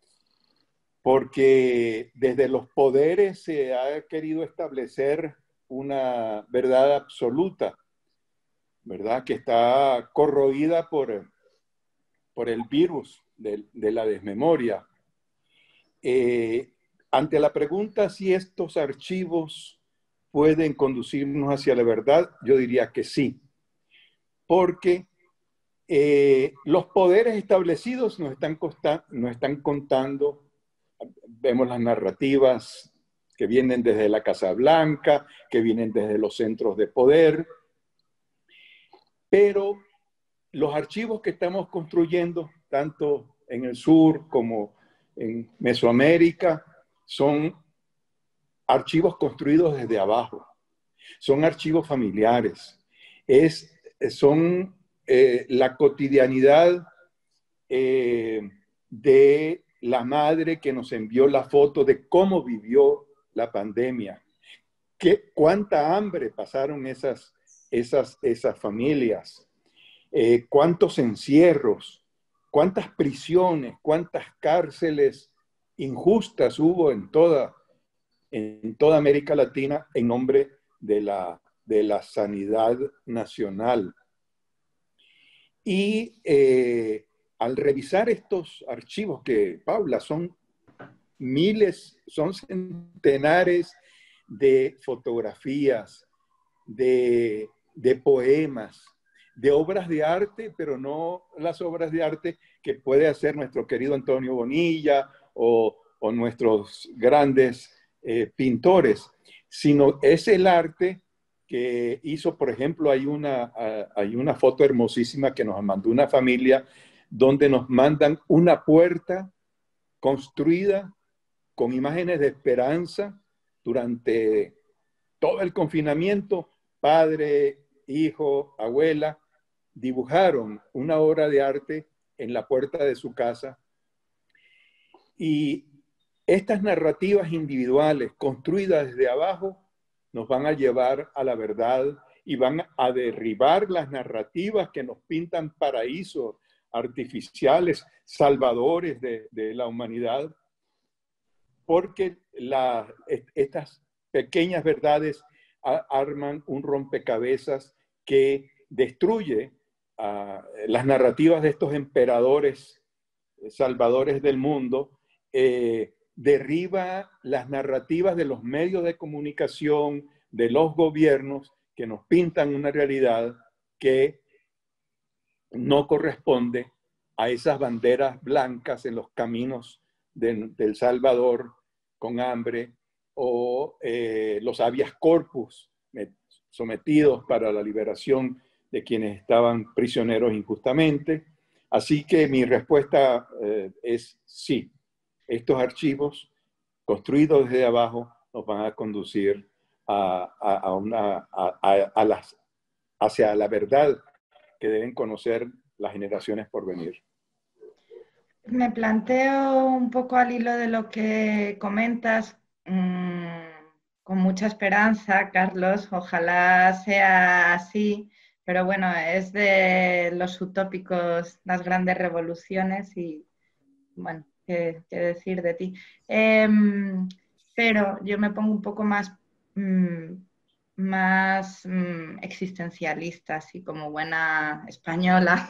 porque desde los poderes se ha querido establecer una verdad absoluta, ¿verdad? Que está corroída por, por el virus de, de la desmemoria. Eh, ante la pregunta si estos archivos pueden conducirnos hacia la verdad, yo diría que sí, porque eh, los poderes establecidos nos están, nos están contando, vemos las narrativas que vienen desde la Casa Blanca, que vienen desde los centros de poder, pero los archivos que estamos construyendo, tanto en el sur como en Mesoamérica, son archivos construidos desde abajo, son archivos familiares, es, son eh, la cotidianidad eh, de la madre que nos envió la foto de cómo vivió la pandemia, ¿Qué, cuánta hambre pasaron esas, esas, esas familias, eh, cuántos encierros, cuántas prisiones, cuántas cárceles injustas hubo en toda, en toda América Latina en nombre de la, de la sanidad nacional. Y eh, al revisar estos archivos que, Paula, son miles, son centenares de fotografías, de, de poemas, de obras de arte, pero no las obras de arte que puede hacer nuestro querido Antonio Bonilla o, o nuestros grandes eh, pintores, sino es el arte que hizo, por ejemplo, hay una, hay una foto hermosísima que nos mandó una familia donde nos mandan una puerta construida con imágenes de esperanza durante todo el confinamiento. Padre, hijo, abuela, dibujaron una obra de arte en la puerta de su casa. Y estas narrativas individuales construidas desde abajo nos van a llevar a la verdad y van a derribar las narrativas que nos pintan paraísos artificiales, salvadores de, de la humanidad, porque la, estas pequeñas verdades a, arman un rompecabezas que destruye uh, las narrativas de estos emperadores salvadores del mundo, eh, derriba las narrativas de los medios de comunicación, de los gobiernos, que nos pintan una realidad que no corresponde a esas banderas blancas en los caminos de, del Salvador con hambre, o eh, los habeas corpus sometidos para la liberación de quienes estaban prisioneros injustamente. Así que mi respuesta eh, es sí. Estos archivos construidos desde abajo nos van a conducir a, a, a una, a, a, a las, hacia la verdad que deben conocer las generaciones por venir. Me planteo un poco al hilo de lo que comentas, mmm, con mucha esperanza, Carlos, ojalá sea así, pero bueno, es de los utópicos, las grandes revoluciones y bueno, qué, qué decir de ti. Eh, pero yo me pongo un poco más, mmm, más mmm, existencialista, así como buena española.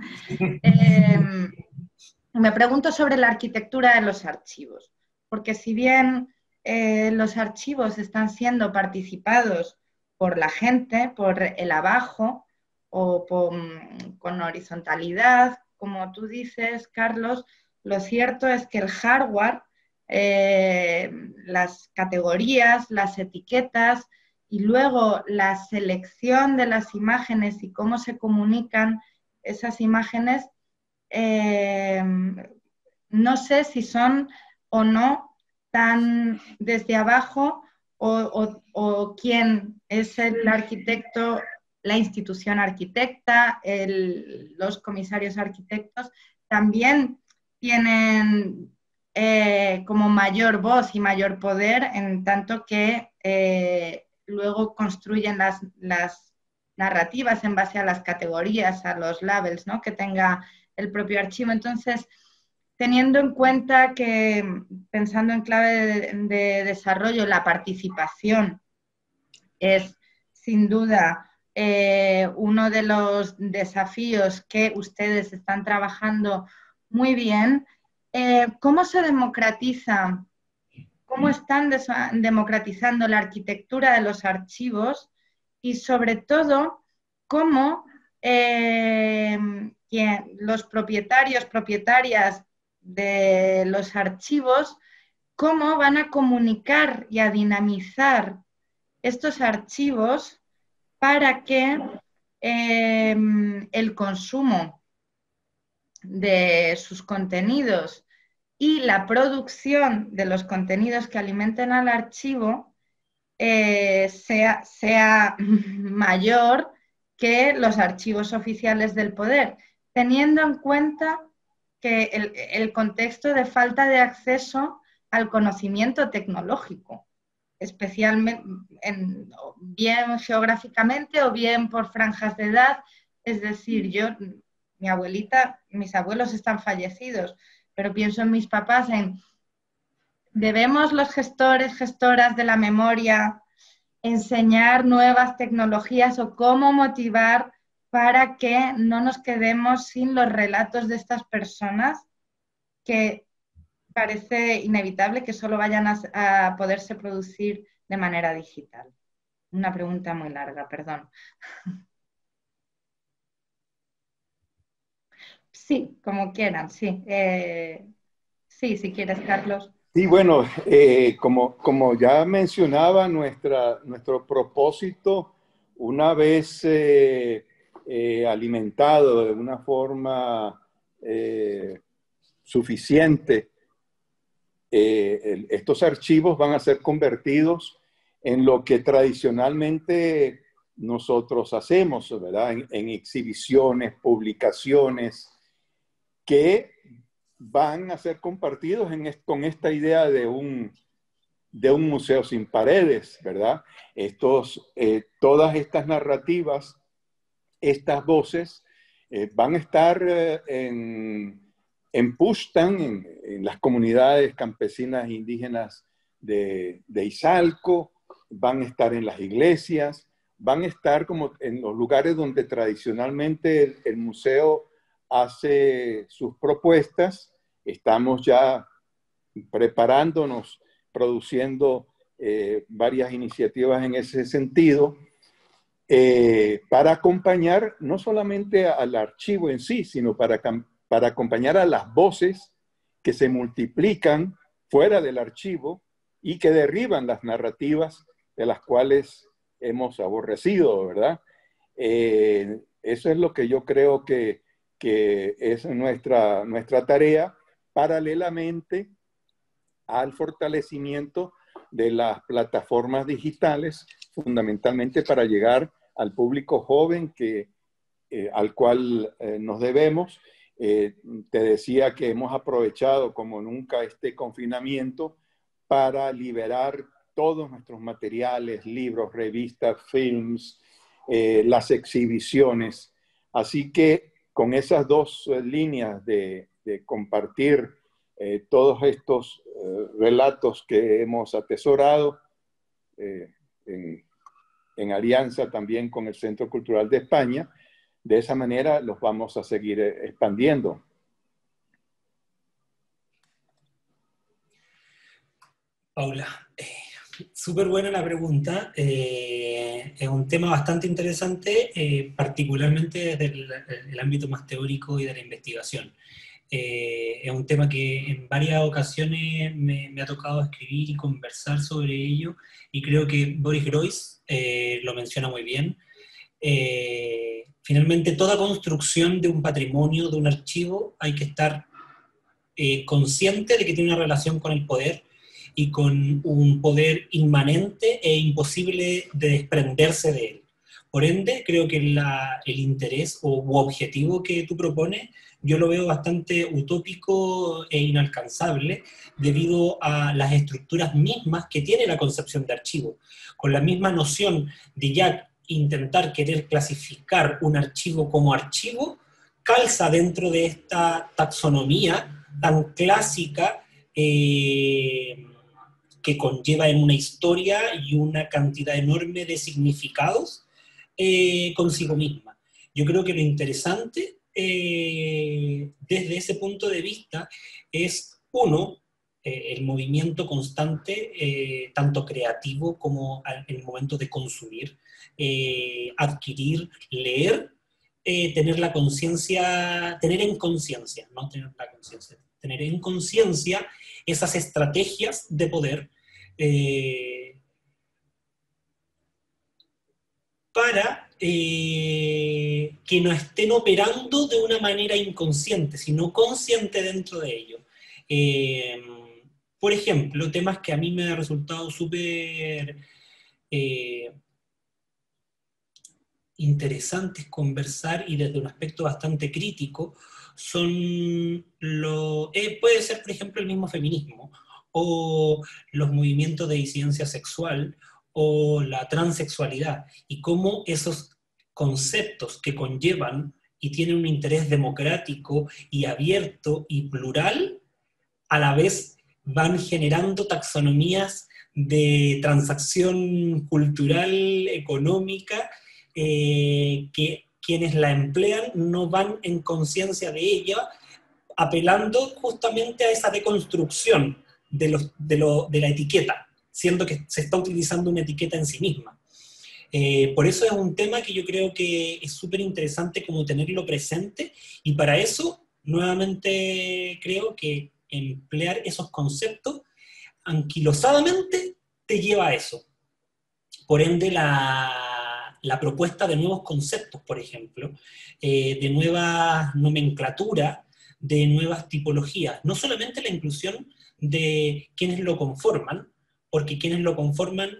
eh, me pregunto sobre la arquitectura de los archivos, porque si bien eh, los archivos están siendo participados por la gente, por el abajo, o por, con horizontalidad, como tú dices, Carlos, lo cierto es que el hardware, eh, las categorías, las etiquetas y luego la selección de las imágenes y cómo se comunican esas imágenes, eh, no sé si son o no tan desde abajo o, o, o quién es el arquitecto, la institución arquitecta, el, los comisarios arquitectos, también tienen eh, como mayor voz y mayor poder en tanto que eh, luego construyen las, las narrativas en base a las categorías, a los labels, ¿no?, que tenga el propio archivo. Entonces, teniendo en cuenta que, pensando en clave de, de desarrollo, la participación es sin duda eh, uno de los desafíos que ustedes están trabajando muy bien, eh, ¿cómo se democratiza, cómo están democratizando la arquitectura de los archivos y sobre todo cómo eh, los propietarios, propietarias de los archivos, cómo van a comunicar y a dinamizar estos archivos para que eh, el consumo de sus contenidos y la producción de los contenidos que alimenten al archivo eh, sea, sea mayor que los archivos oficiales del poder, teniendo en cuenta que el, el contexto de falta de acceso al conocimiento tecnológico, especialmente en, bien geográficamente o bien por franjas de edad. Es decir, yo, mi abuelita, mis abuelos están fallecidos, pero pienso en mis papás, en debemos los gestores, gestoras de la memoria enseñar nuevas tecnologías o cómo motivar para que no nos quedemos sin los relatos de estas personas, que parece inevitable que solo vayan a, a poderse producir de manera digital. Una pregunta muy larga, perdón. Sí, como quieran, sí. Eh, sí, si quieres, Carlos. Sí, bueno, eh, como, como ya mencionaba, nuestra, nuestro propósito, una vez eh, eh, alimentado de una forma eh, suficiente, eh, el, estos archivos van a ser convertidos en lo que tradicionalmente nosotros hacemos, ¿verdad? En, en exhibiciones, publicaciones, que van a ser compartidos en, con esta idea de un, de un museo sin paredes, ¿verdad? Estos, eh, todas estas narrativas, estas voces, eh, van a estar eh, en, en Puxtan, en, en las comunidades campesinas indígenas de, de Izalco, van a estar en las iglesias, van a estar como en los lugares donde tradicionalmente el, el museo hace sus propuestas. Estamos ya preparándonos, produciendo eh, varias iniciativas en ese sentido, eh, para acompañar no solamente al archivo en sí, sino para, para acompañar a las voces que se multiplican fuera del archivo y que derriban las narrativas de las cuales hemos aborrecido, ¿verdad? Eh, eso es lo que yo creo que que es nuestra, nuestra tarea, paralelamente al fortalecimiento de las plataformas digitales, fundamentalmente para llegar al público joven que, eh, al cual eh, nos debemos. Eh, te decía que hemos aprovechado como nunca este confinamiento para liberar todos nuestros materiales, libros, revistas, films, eh, las exhibiciones. Así que con esas dos eh, líneas de, de compartir eh, todos estos eh, relatos que hemos atesorado eh, en, en alianza también con el Centro Cultural de España, de esa manera los vamos a seguir eh, expandiendo. Paula, eh, súper buena la pregunta. Eh, es un tema bastante interesante, eh, particularmente desde el, el ámbito más teórico y de la investigación. Eh, es un tema que en varias ocasiones me, me ha tocado escribir y conversar sobre ello, y creo que Boris Groys eh, lo menciona muy bien. Eh, finalmente, toda construcción de un patrimonio, de un archivo, hay que estar eh, consciente de que tiene una relación con el poder, y con un poder inmanente e imposible de desprenderse de él. Por ende, creo que la, el interés o u objetivo que tú propones, yo lo veo bastante utópico e inalcanzable, debido a las estructuras mismas que tiene la concepción de archivo. Con la misma noción de ya intentar querer clasificar un archivo como archivo, calza dentro de esta taxonomía tan clásica eh, que conlleva en una historia y una cantidad enorme de significados eh, consigo misma. Yo creo que lo interesante eh, desde ese punto de vista es, uno, eh, el movimiento constante, eh, tanto creativo como en el momento de consumir, eh, adquirir, leer, eh, tener la conciencia, tener en conciencia, no tener la conciencia, tener en conciencia esas estrategias de poder eh, para eh, que no estén operando de una manera inconsciente, sino consciente dentro de ello. Eh, por ejemplo, temas que a mí me han resultado súper eh, interesantes conversar y desde un aspecto bastante crítico son lo, eh, puede ser, por ejemplo, el mismo feminismo, o los movimientos de disidencia sexual, o la transexualidad, y cómo esos conceptos que conllevan y tienen un interés democrático y abierto y plural, a la vez van generando taxonomías de transacción cultural, económica, eh, que quienes la emplean no van en conciencia de ella, apelando justamente a esa deconstrucción de, los, de, lo, de la etiqueta, siendo que se está utilizando una etiqueta en sí misma. Eh, por eso es un tema que yo creo que es súper interesante como tenerlo presente, y para eso, nuevamente, creo que emplear esos conceptos anquilosadamente te lleva a eso. Por ende, la, la propuesta de nuevos conceptos, por ejemplo, eh, de nueva nomenclatura, de nuevas tipologías, no solamente la inclusión de quienes lo conforman, porque quienes lo conforman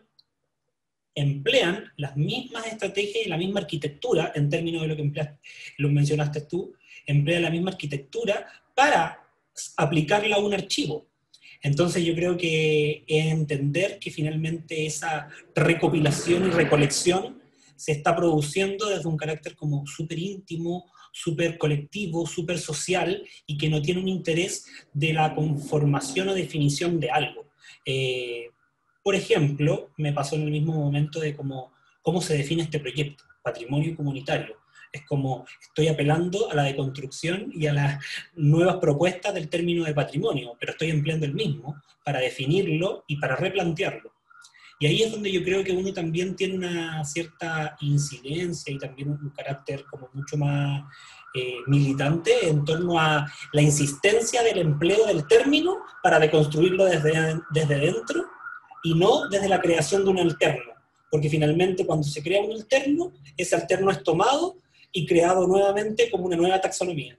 emplean las mismas estrategias y la misma arquitectura, en términos de lo que empleaste, lo mencionaste tú, emplean la misma arquitectura para aplicarla a un archivo. Entonces yo creo que es entender que finalmente esa recopilación y recolección se está produciendo desde un carácter como súper íntimo, súper colectivo, súper social, y que no tiene un interés de la conformación o definición de algo. Eh, por ejemplo, me pasó en el mismo momento de cómo, cómo se define este proyecto, patrimonio comunitario. Es como, estoy apelando a la deconstrucción y a las nuevas propuestas del término de patrimonio, pero estoy empleando el mismo para definirlo y para replantearlo. Y ahí es donde yo creo que uno también tiene una cierta incidencia y también un carácter como mucho más eh, militante en torno a la insistencia del empleo del término para deconstruirlo desde, desde dentro y no desde la creación de un alterno. Porque finalmente cuando se crea un alterno, ese alterno es tomado y creado nuevamente como una nueva taxonomía.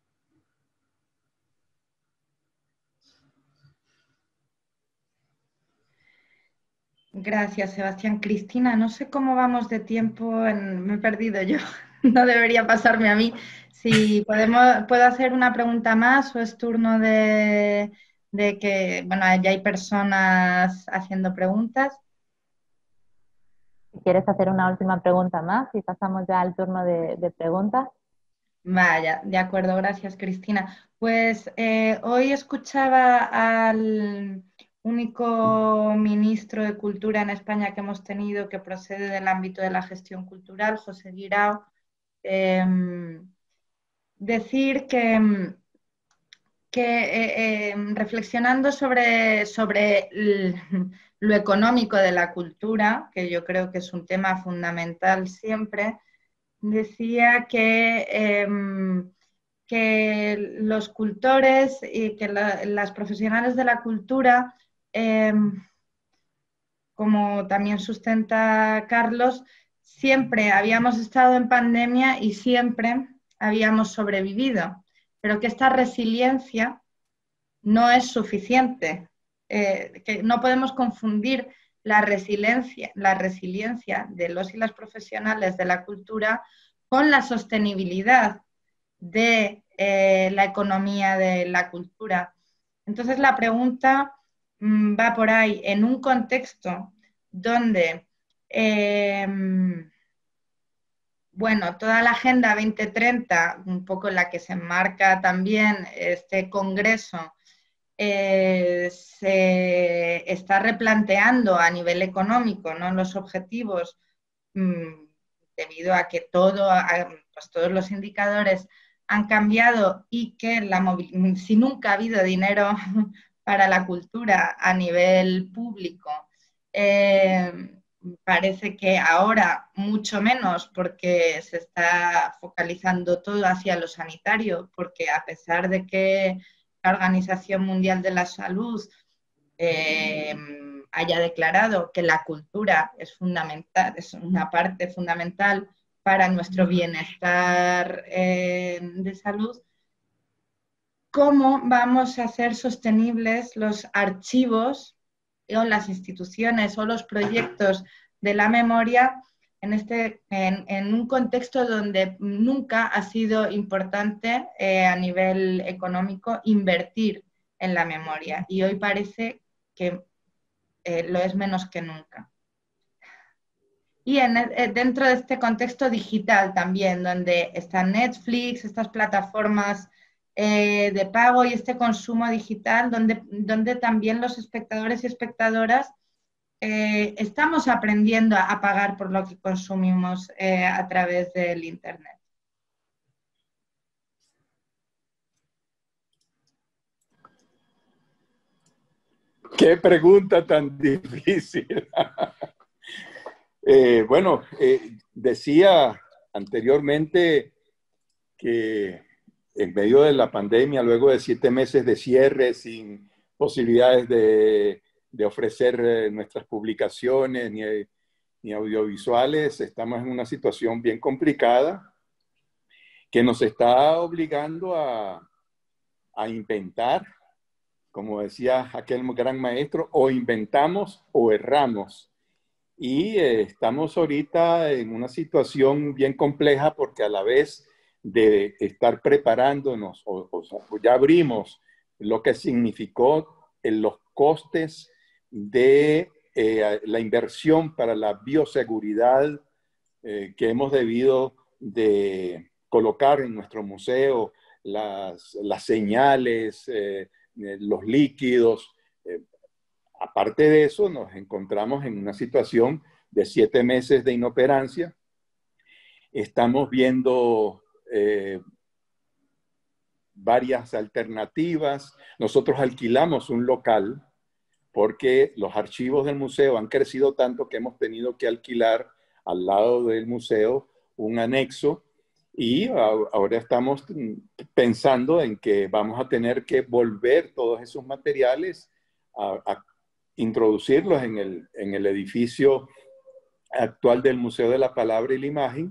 Gracias, Sebastián. Cristina, no sé cómo vamos de tiempo, en... me he perdido yo, no debería pasarme a mí. Si podemos, puedo hacer una pregunta más o es turno de, de que, bueno, ya hay personas haciendo preguntas. Si quieres hacer una última pregunta más y pasamos ya al turno de, de preguntas. Vaya, de acuerdo, gracias, Cristina. Pues eh, hoy escuchaba al único ministro de Cultura en España que hemos tenido, que procede del ámbito de la gestión cultural, José Guirao, eh, decir que, que eh, eh, reflexionando sobre, sobre el, lo económico de la cultura, que yo creo que es un tema fundamental siempre, decía que, eh, que los cultores y que la, las profesionales de la cultura, eh, como también sustenta Carlos, siempre habíamos estado en pandemia y siempre habíamos sobrevivido, pero que esta resiliencia no es suficiente, eh, que no podemos confundir la resiliencia, la resiliencia de los y las profesionales de la cultura con la sostenibilidad de eh, la economía de la cultura. Entonces la pregunta mmm, va por ahí, en un contexto donde eh, bueno, toda la Agenda veinte treinta, un poco en la que se enmarca también este congreso, eh, se está replanteando a nivel económico, ¿no?, los objetivos, mmm, debido a que todo, a, pues todos los indicadores han cambiado y que la si nunca ha habido dinero para la cultura a nivel público, eh, parece que ahora mucho menos, porque se está focalizando todo hacia lo sanitario, porque a pesar de que la Organización Mundial de la Salud eh, haya declarado que la cultura es fundamental, es una parte fundamental para nuestro bienestar eh, de salud, ¿cómo vamos a hacer sostenibles los archivos o las instituciones o los proyectos de la memoria en, este, en, en un contexto donde nunca ha sido importante eh, a nivel económico invertir en la memoria? Y hoy parece que eh, lo es menos que nunca. Y en, eh, dentro de este contexto digital también, donde está Netflix, estas plataformas eh, de pago y este consumo digital, donde, donde también los espectadores y espectadoras eh, estamos aprendiendo a pagar por lo que consumimos eh, a través del Internet. Qué pregunta tan difícil. eh, bueno, eh, decía anteriormente que en medio de la pandemia, luego de siete meses de cierre, sin posibilidades de, de ofrecer eh, nuestras publicaciones ni, ni audiovisuales, estamos en una situación bien complicada que nos está obligando a, a inventar, como decía aquel gran maestro, o inventamos o erramos. Y eh, estamos ahorita en una situación bien compleja porque a la vez de estar preparándonos, o, o, o ya abrimos lo que significó en los costes de eh, la inversión para la bioseguridad eh, que hemos debido de colocar en nuestro museo, las, las señales, eh, los líquidos. Eh, aparte de eso, nos encontramos en una situación de siete meses de inoperancia. Estamos viendo eh, varias alternativas. Nosotros alquilamos un local porque los archivos del museo han crecido tanto que hemos tenido que alquilar al lado del museo un anexo. Y ahora estamos pensando en que vamos a tener que volver todos esos materiales a, a introducirlos en el, en el edificio actual del Museo de la Palabra y la Imagen,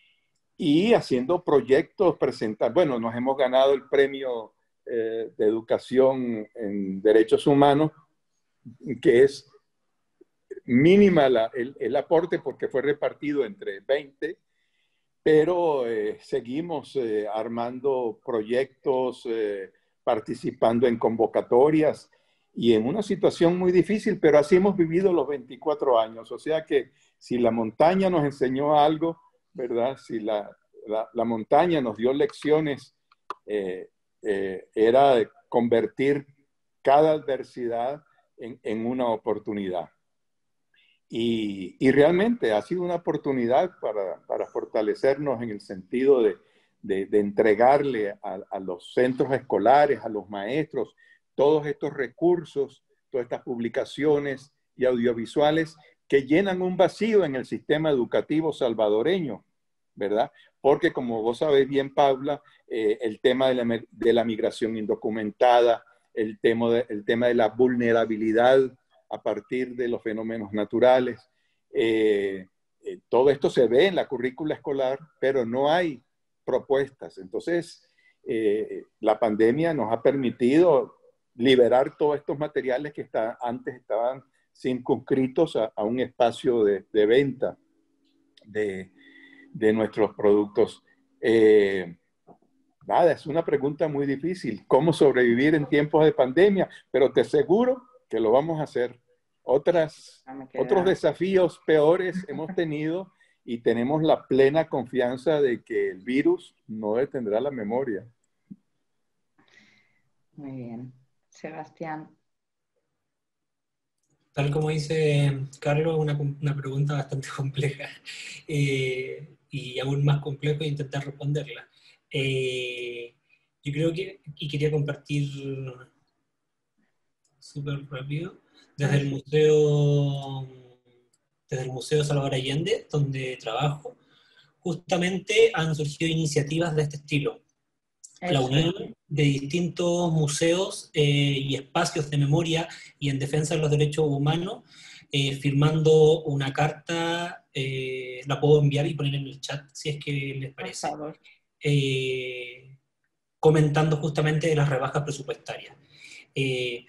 y haciendo proyectos, presentar. Bueno, nos hemos ganado el premio eh, de educación en derechos humanos, que es mínima la, el, el aporte porque fue repartido entre veinte, pero eh, seguimos eh, armando proyectos, eh, participando en convocatorias y en una situación muy difícil, pero así hemos vivido los veinticuatro años. O sea que si la montaña nos enseñó algo, ¿verdad? Si la, la, la montaña nos dio lecciones, eh, eh, era convertir cada adversidad en, en una oportunidad. Y, y realmente ha sido una oportunidad para, para fortalecernos en el sentido de, de, de entregarle a, a los centros escolares, a los maestros, todos estos recursos, todas estas publicaciones y audiovisuales que llenan un vacío en el sistema educativo salvadoreño, ¿verdad? Porque como vos sabés bien, Paula, eh, el tema de la, de la migración indocumentada, el tema de, el tema de la vulnerabilidad a partir de los fenómenos naturales. Eh, eh, todo esto se ve en la currícula escolar, pero no hay propuestas. Entonces, eh, la pandemia nos ha permitido liberar todos estos materiales que está, antes estaban circunscritos a, a un espacio de, de venta de, de nuestros productos. Eh, nada, es una pregunta muy difícil. ¿Cómo sobrevivir en tiempos de pandemia? Pero te aseguro que lo vamos a hacer. Otras, otros desafíos peores hemos tenido y tenemos la plena confianza de que el virus no detendrá la memoria. Muy bien. Sebastián. Tal como dice Carlos, una, una pregunta bastante compleja, eh, y aún más complejo intentar responderla. Eh, yo creo que, y quería compartir súper rápido, desde el museo, desde el Museo Salvador Allende, donde trabajo, justamente han surgido iniciativas de este estilo. La Eso unión es. de distintos museos eh, y espacios de memoria y en defensa de los derechos humanos, eh, firmando una carta, eh, la puedo enviar y poner en el chat si es que les parece, Por favor. eh, comentando justamente de las rebajas presupuestarias. Eh,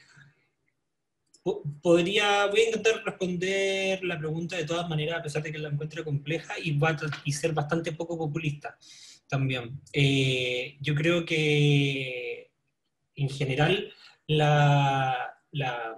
podría, voy a intentar responder la pregunta de todas maneras, a pesar de que la encuentre compleja y, va a, y ser bastante poco populista también. Eh, yo creo que en general la, la,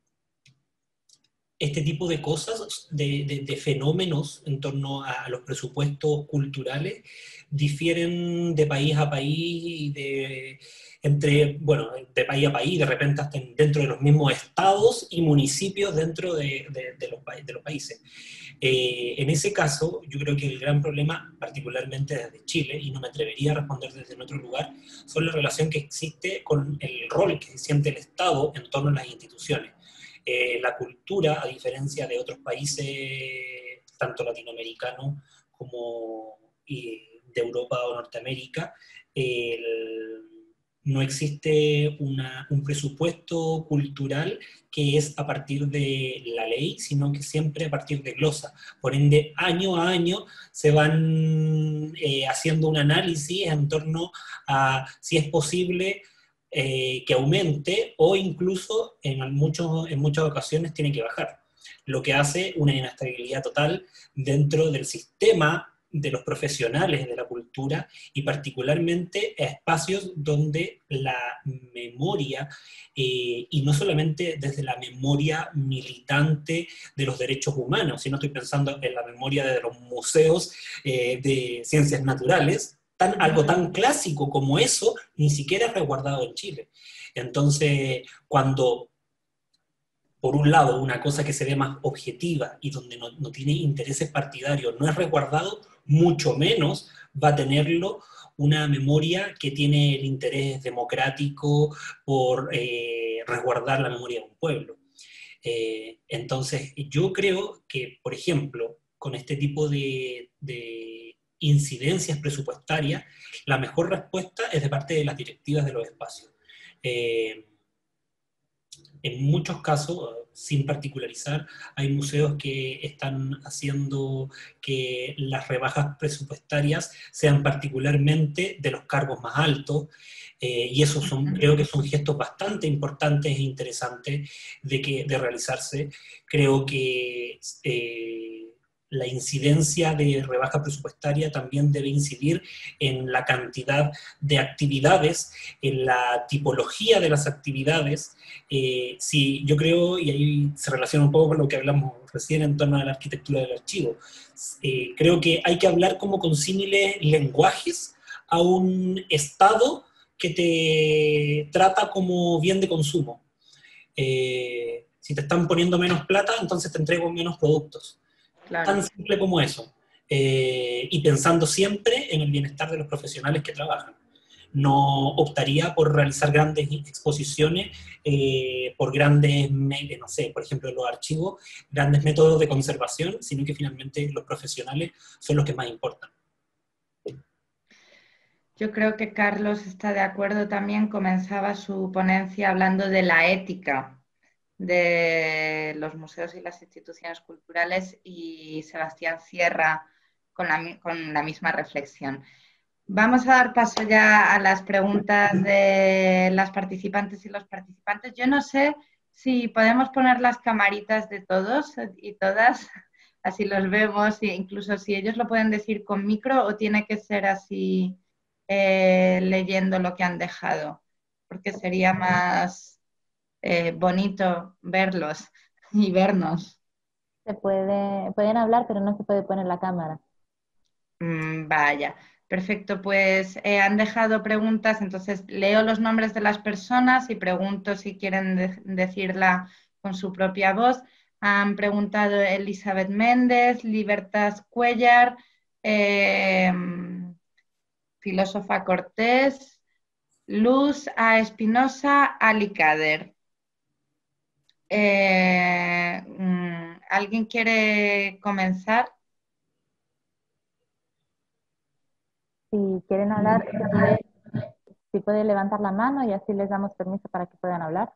este tipo de cosas, de, de, de fenómenos en torno a, a los presupuestos culturales, difieren de país a país y de, entre, bueno, de país a país, de repente hasta dentro de los mismos estados y municipios dentro de, de, de, los, de los países. Eh, en ese caso, yo creo que el gran problema, particularmente desde Chile, y no me atrevería a responder desde otro lugar, son la relación que existe con el rol que siente el Estado en torno a las instituciones. Eh, la cultura, a diferencia de otros países, tanto latinoamericanos como eh, de Europa o Norteamérica, el, no existe una, un presupuesto cultural que es a partir de la ley, sino que siempre a partir de glosa. Por ende, año a año se van eh, haciendo un análisis en torno a si es posible eh, que aumente o incluso en, muchos, en muchas ocasiones tiene que bajar, lo que hace una inestabilidad total dentro del sistema de los profesionales de la cultura y particularmente a espacios donde la memoria, eh, y no solamente desde la memoria militante de los derechos humanos, sino estoy pensando en la memoria de los museos eh, de ciencias naturales, tan, algo tan clásico como eso, ni siquiera es resguardado en Chile. Entonces, cuando por un lado, una cosa que se ve más objetiva y donde no, no tiene intereses partidarios, no es resguardado, mucho menos va a tenerlo una memoria que tiene el interés democrático por eh, resguardar la memoria de un pueblo. Eh, entonces, yo creo que, por ejemplo, con este tipo de, de incidencias presupuestarias, la mejor respuesta es de parte de las directivas de los espacios. Eh, En muchos casos, sin particularizar, hay museos que están haciendo que las rebajas presupuestarias sean particularmente de los cargos más altos, eh, y esos son, creo que son gestos bastante importantes e interesantes de, que, de realizarse. Creo que eh, la incidencia de rebaja presupuestaria también debe incidir en la cantidad de actividades, en la tipología de las actividades. Eh, sí, yo creo, y ahí se relaciona un poco con lo que hablamos recién en torno a la arquitectura del archivo, eh, creo que hay que hablar como con símiles lenguajes a un Estado que te trata como bien de consumo. Eh, si te están poniendo menos plata, entonces te entrego menos productos. Claro. Tan simple como eso. Eh, y pensando siempre en el bienestar de los profesionales que trabajan. No optaría por realizar grandes exposiciones, eh, por grandes, no sé, por ejemplo, los archivos, grandes métodos de conservación, sino que finalmente los profesionales son los que más importan. Yo creo que Carlos está de acuerdo también, comenzaba su ponencia hablando de la ética de los museos y las instituciones culturales y Sebastián cierra con la, con la misma reflexión. Vamos a dar paso ya a las preguntas de las participantes y los participantes. Yo no sé si podemos poner las camaritas de todos y todas, así los vemos, e incluso si ellos lo pueden decir con micro o tiene que ser así eh, leyendo lo que han dejado, porque sería más eh, bonito verlos y vernos. Se puede, pueden hablar, pero no se puede poner la cámara. Mm, vaya, perfecto. Pues eh, han dejado preguntas, entonces leo los nombres de las personas y pregunto si quieren de decirla con su propia voz. Han preguntado Elizabeth Méndez, Libertas Cuellar, eh, Filósofa Cortés, Luz A. Espinosa, Ali Kader. Eh, ¿Alguien quiere comenzar? Si quieren hablar, si puede, si puede levantar la mano y así les damos permiso para que puedan hablar.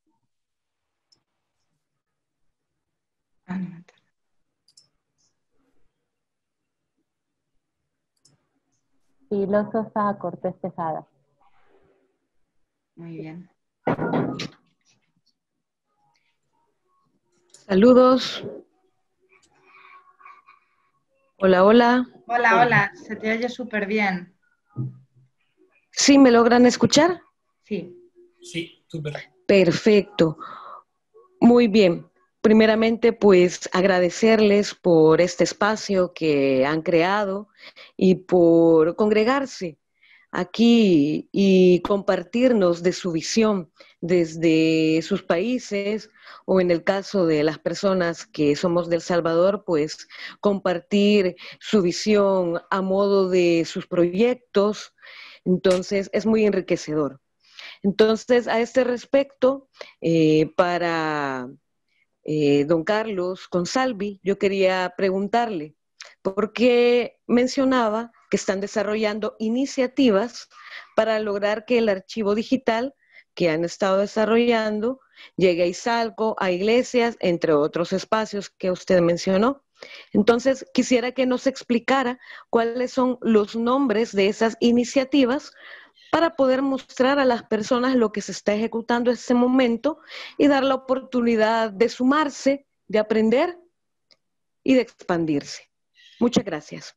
Ah, no. Filósofa Cortés Tejada. Muy bien. Saludos. Hola, hola. Hola, hola, se te oye súper bien. ¿Sí me logran escuchar? Sí. Sí, súper. Perfecto. Muy bien. Primeramente, pues agradecerles por este espacio que han creado y por congregarse aquí y compartirnos de su visión desde sus países, o en el caso de las personas que somos de El Salvador, pues compartir su visión a modo de sus proyectos. Entonces es muy enriquecedor. Entonces, a este respecto, eh, para eh, don Carlos Consalvi, yo quería preguntarle, ¿por qué mencionaba que están desarrollando iniciativas para lograr que el archivo digital que han estado desarrollando llegue a Izalco, a iglesias, entre otros espacios que usted mencionó? Entonces, quisiera que nos explicara cuáles son los nombres de esas iniciativas para poder mostrar a las personas lo que se está ejecutando en ese momento y dar la oportunidad de sumarse, de aprender y de expandirse. Muchas gracias.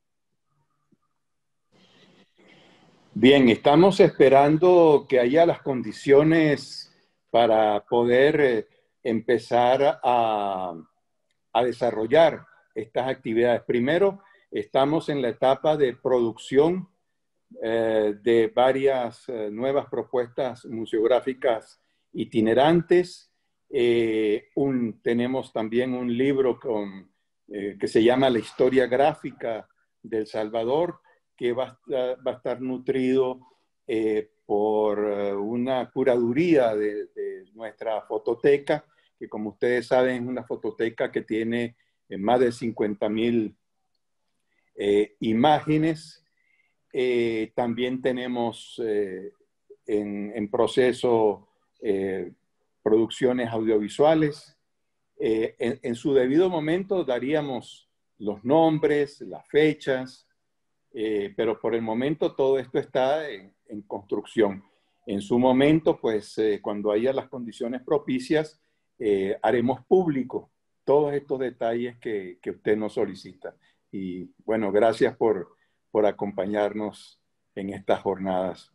Bien, estamos esperando que haya las condiciones para poder eh, empezar a, a desarrollar estas actividades. Primero, estamos en la etapa de producción eh, de varias eh, nuevas propuestas museográficas itinerantes. Eh, un, tenemos también un libro con, eh, que se llama La historia gráfica de El Salvador, que va, va a estar nutrido eh, por uh, una curaduría de, de nuestra fototeca, que como ustedes saben es una fototeca que tiene eh, más de cincuenta mil eh, imágenes. Eh, también tenemos eh, en, en proceso eh, producciones audiovisuales. Eh, en, en su debido momento daríamos los nombres, las fechas, Eh, pero por el momento todo esto está en, en construcción. En su momento, pues eh, cuando haya las condiciones propicias, eh, haremos público todos estos detalles que, que usted nos solicita. Y bueno, gracias por, por acompañarnos en estas jornadas.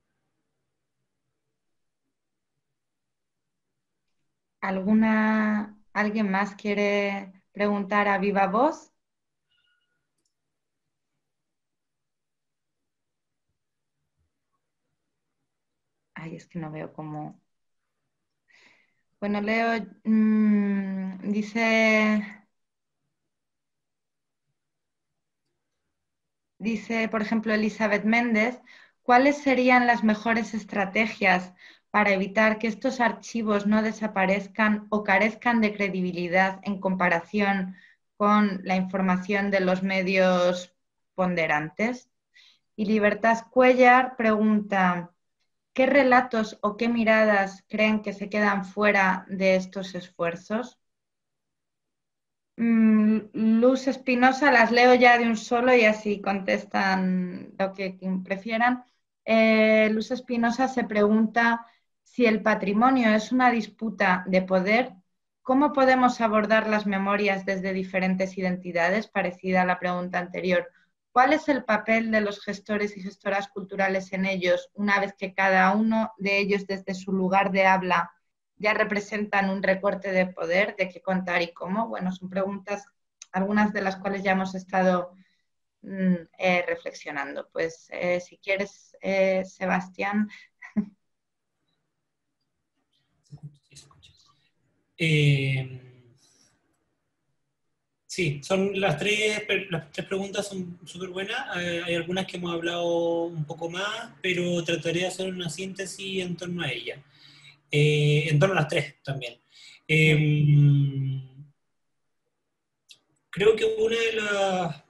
¿Alguna, ¿Alguien más quiere preguntar a viva voz? Ay, es que no veo cómo... Bueno, Leo, mmm, dice, dice, por ejemplo, Elizabeth Méndez, ¿cuáles serían las mejores estrategias para evitar que estos archivos no desaparezcan o carezcan de credibilidad en comparación con la información de los medios ponderantes? Y Libertas Cuellar pregunta, ¿qué relatos o qué miradas creen que se quedan fuera de estos esfuerzos? Mm, Luz Espinosa, las leo ya de un solo y así contestan lo que prefieran. Eh, Luz Espinosa se pregunta si el patrimonio es una disputa de poder, ¿cómo podemos abordar las memorias desde diferentes identidades? Parecida a la pregunta anterior. ¿Cuál es el papel de los gestores y gestoras culturales en ellos una vez que cada uno de ellos desde su lugar de habla ya representan un recorte de poder, de qué contar y cómo? Bueno, son preguntas, algunas de las cuales ya hemos estado eh, reflexionando. Pues eh, si quieres, eh, Sebastián. Eh, sí, son las tres, las tres preguntas son súper buenas. Eh, hay algunas que hemos hablado un poco más, pero trataré de hacer una síntesis en torno a ellas. Eh, en torno a las tres también. Eh, creo que una de las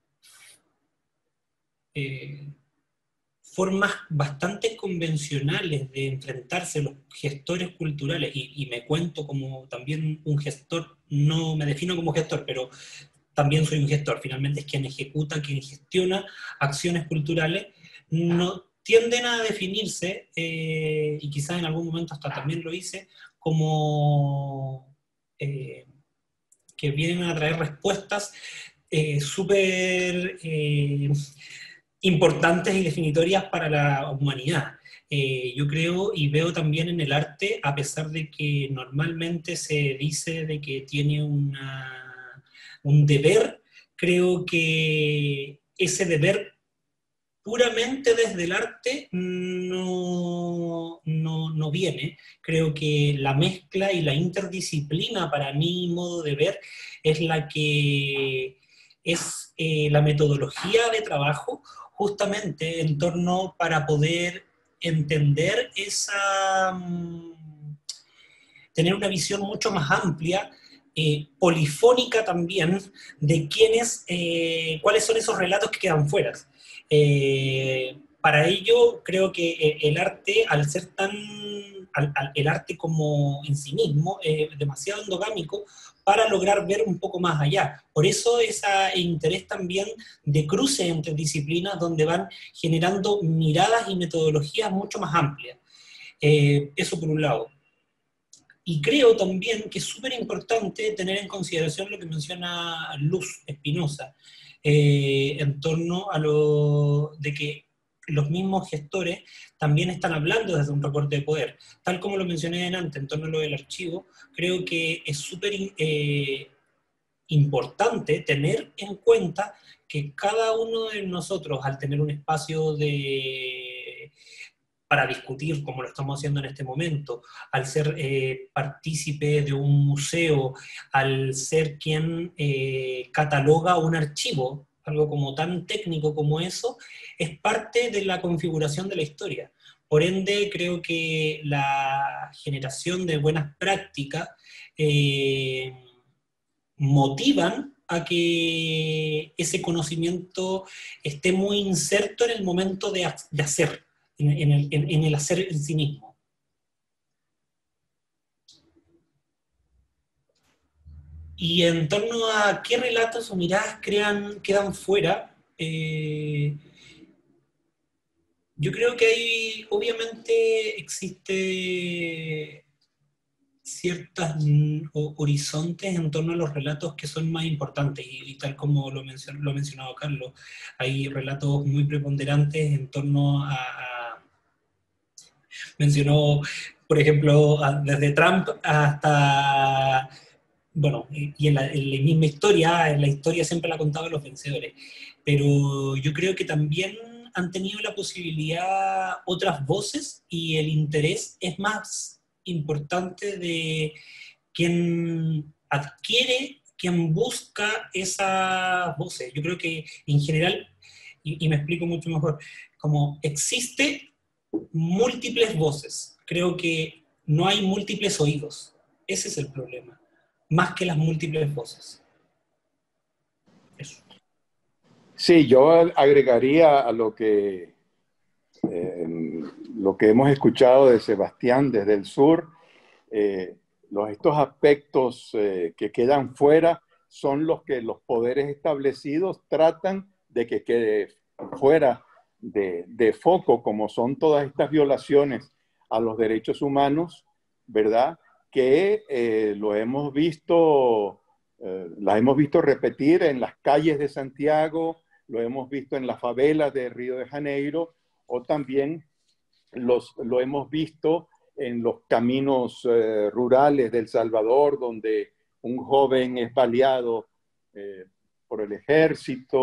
eh, formas bastante convencionales de enfrentarse a los gestores culturales, y, y me cuento como también un gestor, no me defino como gestor, pero también soy un gestor, finalmente es quien ejecuta, quien gestiona acciones culturales, no tienden a definirse, eh, y quizás en algún momento hasta también lo hice, como eh, que vienen a traer respuestas eh, súper eh, importantes y definitorias para la humanidad. Eh, yo creo y veo también en el arte, a pesar de que normalmente se dice de que tiene una, un deber, creo que ese deber puramente desde el arte no, no, no viene. Creo que la mezcla y la interdisciplina, para mi modo de ver, es la que es eh, la metodología de trabajo, justamente en torno para poder entender esa, mm, tener una visión mucho más amplia, eh, polifónica también, de quiénes, eh, cuáles son esos relatos que quedan fuera. Eh, para ello, creo que eh, el arte, al ser tan, al, al, el arte como en sí mismo, es eh, demasiado endogámico para lograr ver un poco más allá. Por eso ese interés también de cruce entre disciplinas donde van generando miradas y metodologías mucho más amplias. Eh, eso por un lado. Y creo también que es súper importante tener en consideración lo que menciona Luz Espinosa, eh, en torno a lo de que los mismos gestores también están hablando desde un recorte de poder. Tal como lo mencioné antes, en torno a lo del archivo, creo que es súper eh, importante tener en cuenta que cada uno de nosotros, al tener un espacio de, para discutir, como lo estamos haciendo en este momento, al ser eh, partícipe de un museo, al ser quien eh, cataloga un archivo, algo como tan técnico como eso, es parte de la configuración de la historia. Por ende, creo que la generación de buenas prácticas eh, motivan a que ese conocimiento esté muy inserto en el momento de, de hacer, en, en, el, en, en el hacer en sí mismo. Y en torno a qué relatos o miradas crean, quedan fuera, eh, yo creo que hay, obviamente existe ciertos horizontes en torno a los relatos que son más importantes, y, y tal como lo, mencion, lo ha mencionado Carlos, hay relatos muy preponderantes en torno a, a mencionó, por ejemplo, a, desde Trump hasta, bueno, y en la, en la misma historia, en la historia siempre la ha contado los vencedores, pero yo creo que también han tenido la posibilidad otras voces, y el interés es más importante de quien adquiere, quien busca esas voces. Yo creo que en general, y, y me explico mucho mejor, como existe múltiples voces, creo que no hay múltiples oídos. Ese es el problema, más que las múltiples voces. Eso. Sí, yo agregaría a lo que, eh, lo que hemos escuchado de Sebastián desde el sur. Eh, los, estos aspectos eh, que quedan fuera son los que los poderes establecidos tratan de que quede fuera de, de foco, como son todas estas violaciones a los derechos humanos, ¿verdad? Que eh, lo hemos visto, eh, las hemos visto repetir en las calles de Santiago, lo hemos visto en las favelas de Río de Janeiro, o también los, lo hemos visto en los caminos eh, rurales de El Salvador, donde un joven es baleado eh, por el ejército,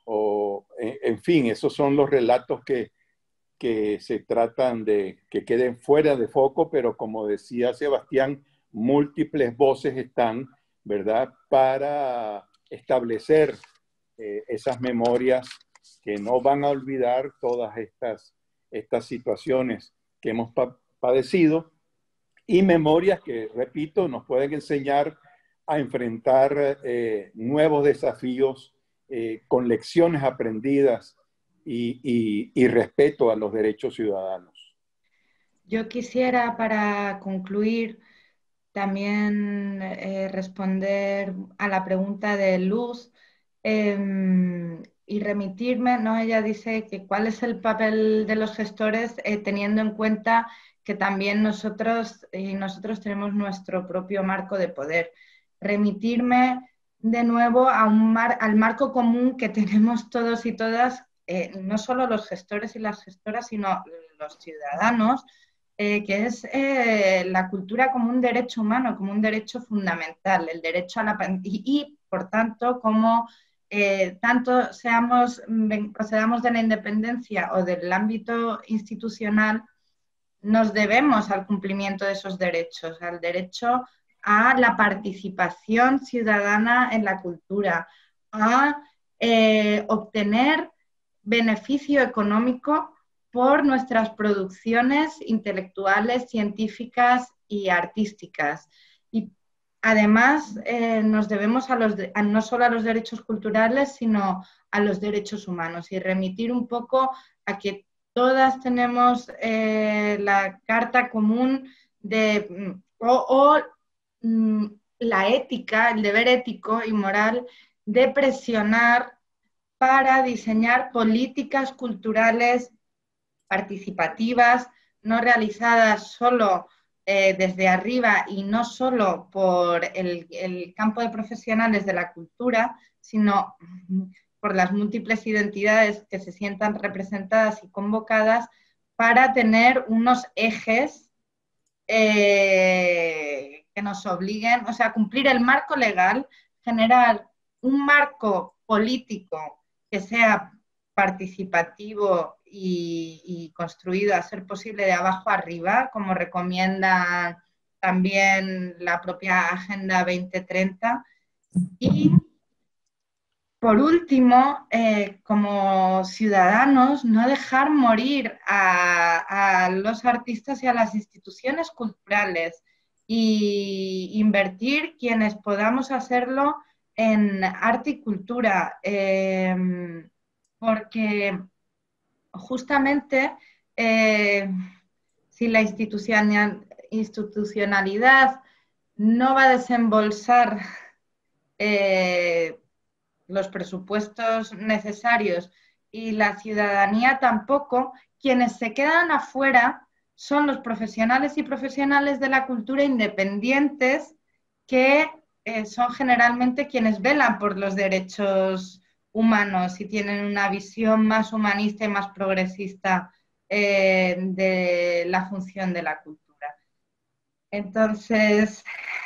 o en, en fin, esos son los relatos que, que se tratan de que queden fuera de foco, pero como decía Sebastián, múltiples voces están, ¿verdad?, para establecer eh, esas memorias que no van a olvidar todas estas, estas situaciones que hemos pa padecido, y memorias que, repito, nos pueden enseñar a enfrentar eh, nuevos desafíos eh, con lecciones aprendidas y, y, y respeto a los derechos ciudadanos. Yo quisiera, para concluir, también eh, responder a la pregunta de Luz eh, y remitirme, ¿no? Ella dice que cuál es el papel de los gestores eh, teniendo en cuenta que también nosotros, eh, nosotros tenemos nuestro propio marco de poder. Remitirme de nuevo a un mar, al marco común que tenemos todos y todas, eh, no solo los gestores y las gestoras, sino los ciudadanos, Eh, que es eh, la cultura como un derecho humano, como un derecho fundamental, el derecho a la y, y por tanto, como eh, tanto seamos, procedamos de la independencia o del ámbito institucional, nos debemos al cumplimiento de esos derechos, al derecho a la participación ciudadana en la cultura, a eh, obtener beneficio económico por nuestras producciones intelectuales, científicas y artísticas. Y además eh, nos debemos a los de, a, no solo a los derechos culturales, sino a los derechos humanos, y remitir un poco a que todas tenemos eh, la carta común de, o, o mm, la ética, el deber ético y moral de presionar para diseñar políticas culturales participativas, no realizadas solo eh, desde arriba y no solo por el, el campo de profesionales de la cultura, sino por las múltiples identidades que se sientan representadas y convocadas para tener unos ejes eh, que nos obliguen, o sea, cumplir el marco legal, generar un marco político que sea participativo y, y construido a ser posible de abajo arriba, como recomienda también la propia Agenda veinte treinta. Y por último, eh, como ciudadanos, no dejar morir a, a los artistas y a las instituciones culturales, y invertir quienes podamos hacerlo en arte y cultura, eh, porque justamente eh, si la institucionalidad no va a desembolsar eh, los presupuestos necesarios y la ciudadanía tampoco, quienes se quedan afuera son los profesionales y profesionales de la cultura independientes, que eh, son generalmente quienes velan por los derechos humanos y tienen una visión más humanista y más progresista eh, de la función de la cultura. Entonces,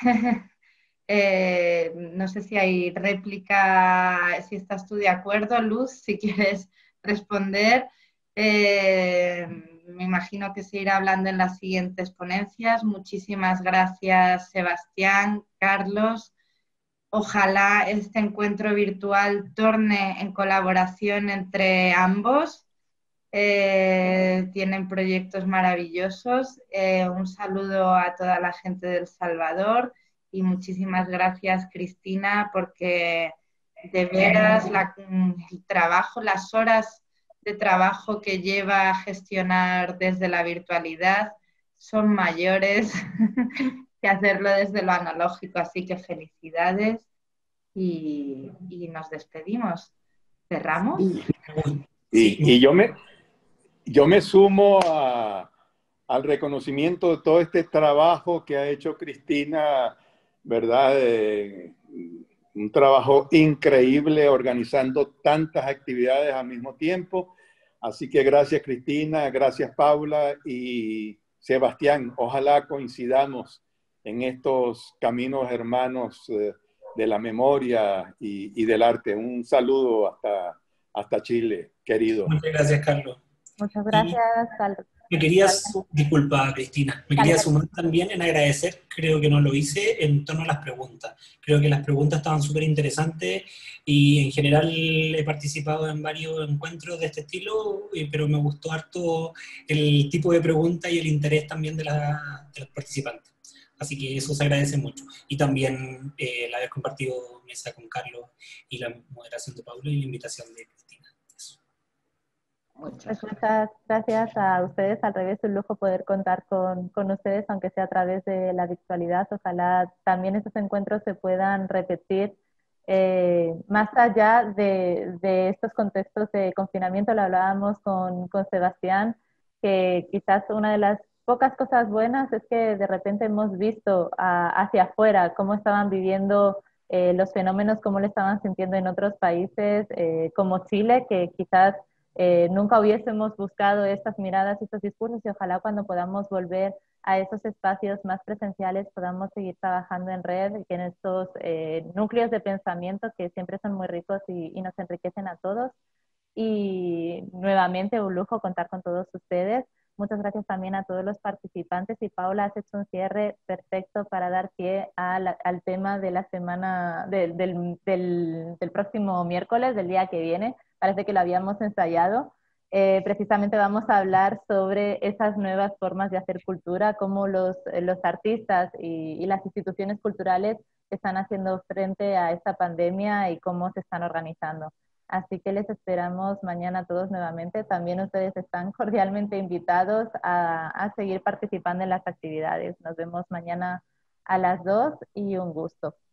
eh, no sé si hay réplica, si estás tú de acuerdo, Luz, si quieres responder. Eh, me imagino que se irá hablando en las siguientes ponencias. Muchísimas gracias, Sebastián, Carlos. Ojalá este encuentro virtual torne en colaboración entre ambos. Eh, tienen proyectos maravillosos. Eh, un saludo a toda la gente de El Salvador y muchísimas gracias, Cristina, porque de veras la, el trabajo, las horas de trabajo que lleva a gestionar desde la virtualidad son mayores que hacerlo desde lo analógico, así que felicidades y, y nos despedimos. ¿Cerramos? Y, y yo, me, yo me sumo a, al reconocimiento de todo este trabajo que ha hecho Cristina, ¿verdad? Eh, un trabajo increíble organizando tantas actividades al mismo tiempo. Así que gracias, Cristina, gracias, Paula y Sebastián. Ojalá coincidamos en estos caminos hermanos eh, de la memoria y, y del arte. Un saludo hasta, hasta Chile, querido. Muchas gracias, Carlos. Muchas gracias, Carlos. Me quería, disculpa Cristina, me quería sumar también en agradecer, creo que no lo hice, en torno a las preguntas. Creo que las preguntas estaban súper interesantes y en general he participado en varios encuentros de este estilo, pero me gustó harto el tipo de pregunta y el interés también de, la, de los participantes. Así que eso se agradece mucho. Y también eh, el haber compartido mesa con Carlos y la moderación de Paula y la invitación de Cristina. Muchas. Pues muchas gracias a ustedes, al revés, es un lujo poder contar con, con ustedes, aunque sea a través de la virtualidad. Ojalá también estos encuentros se puedan repetir eh, más allá de, de estos contextos de confinamiento. Lo hablábamos con, con Sebastián, que quizás una de las pocas cosas buenas es que de repente hemos visto a, hacia afuera cómo estaban viviendo eh, los fenómenos, cómo lo estaban sintiendo en otros países, eh, como Chile, que quizás Eh, nunca hubiésemos buscado estas miradas y estos discursos, y ojalá cuando podamos volver a esos espacios más presenciales podamos seguir trabajando en red y en estos eh, núcleos de pensamiento que siempre son muy ricos y, y nos enriquecen a todos. Y nuevamente un lujo contar con todos ustedes. Muchas gracias también a todos los participantes, y Paula, has hecho un cierre perfecto para dar pie a la, al tema de la semana, de, del, del, del próximo miércoles, del día que viene. Parece que lo habíamos ensayado. Eh, precisamente vamos a hablar sobre esas nuevas formas de hacer cultura, cómo los, los artistas y, y las instituciones culturales están haciendo frente a esta pandemia y cómo se están organizando. Así que les esperamos mañana a todos nuevamente. También ustedes están cordialmente invitados a, a seguir participando en las actividades. Nos vemos mañana a las dos y un gusto.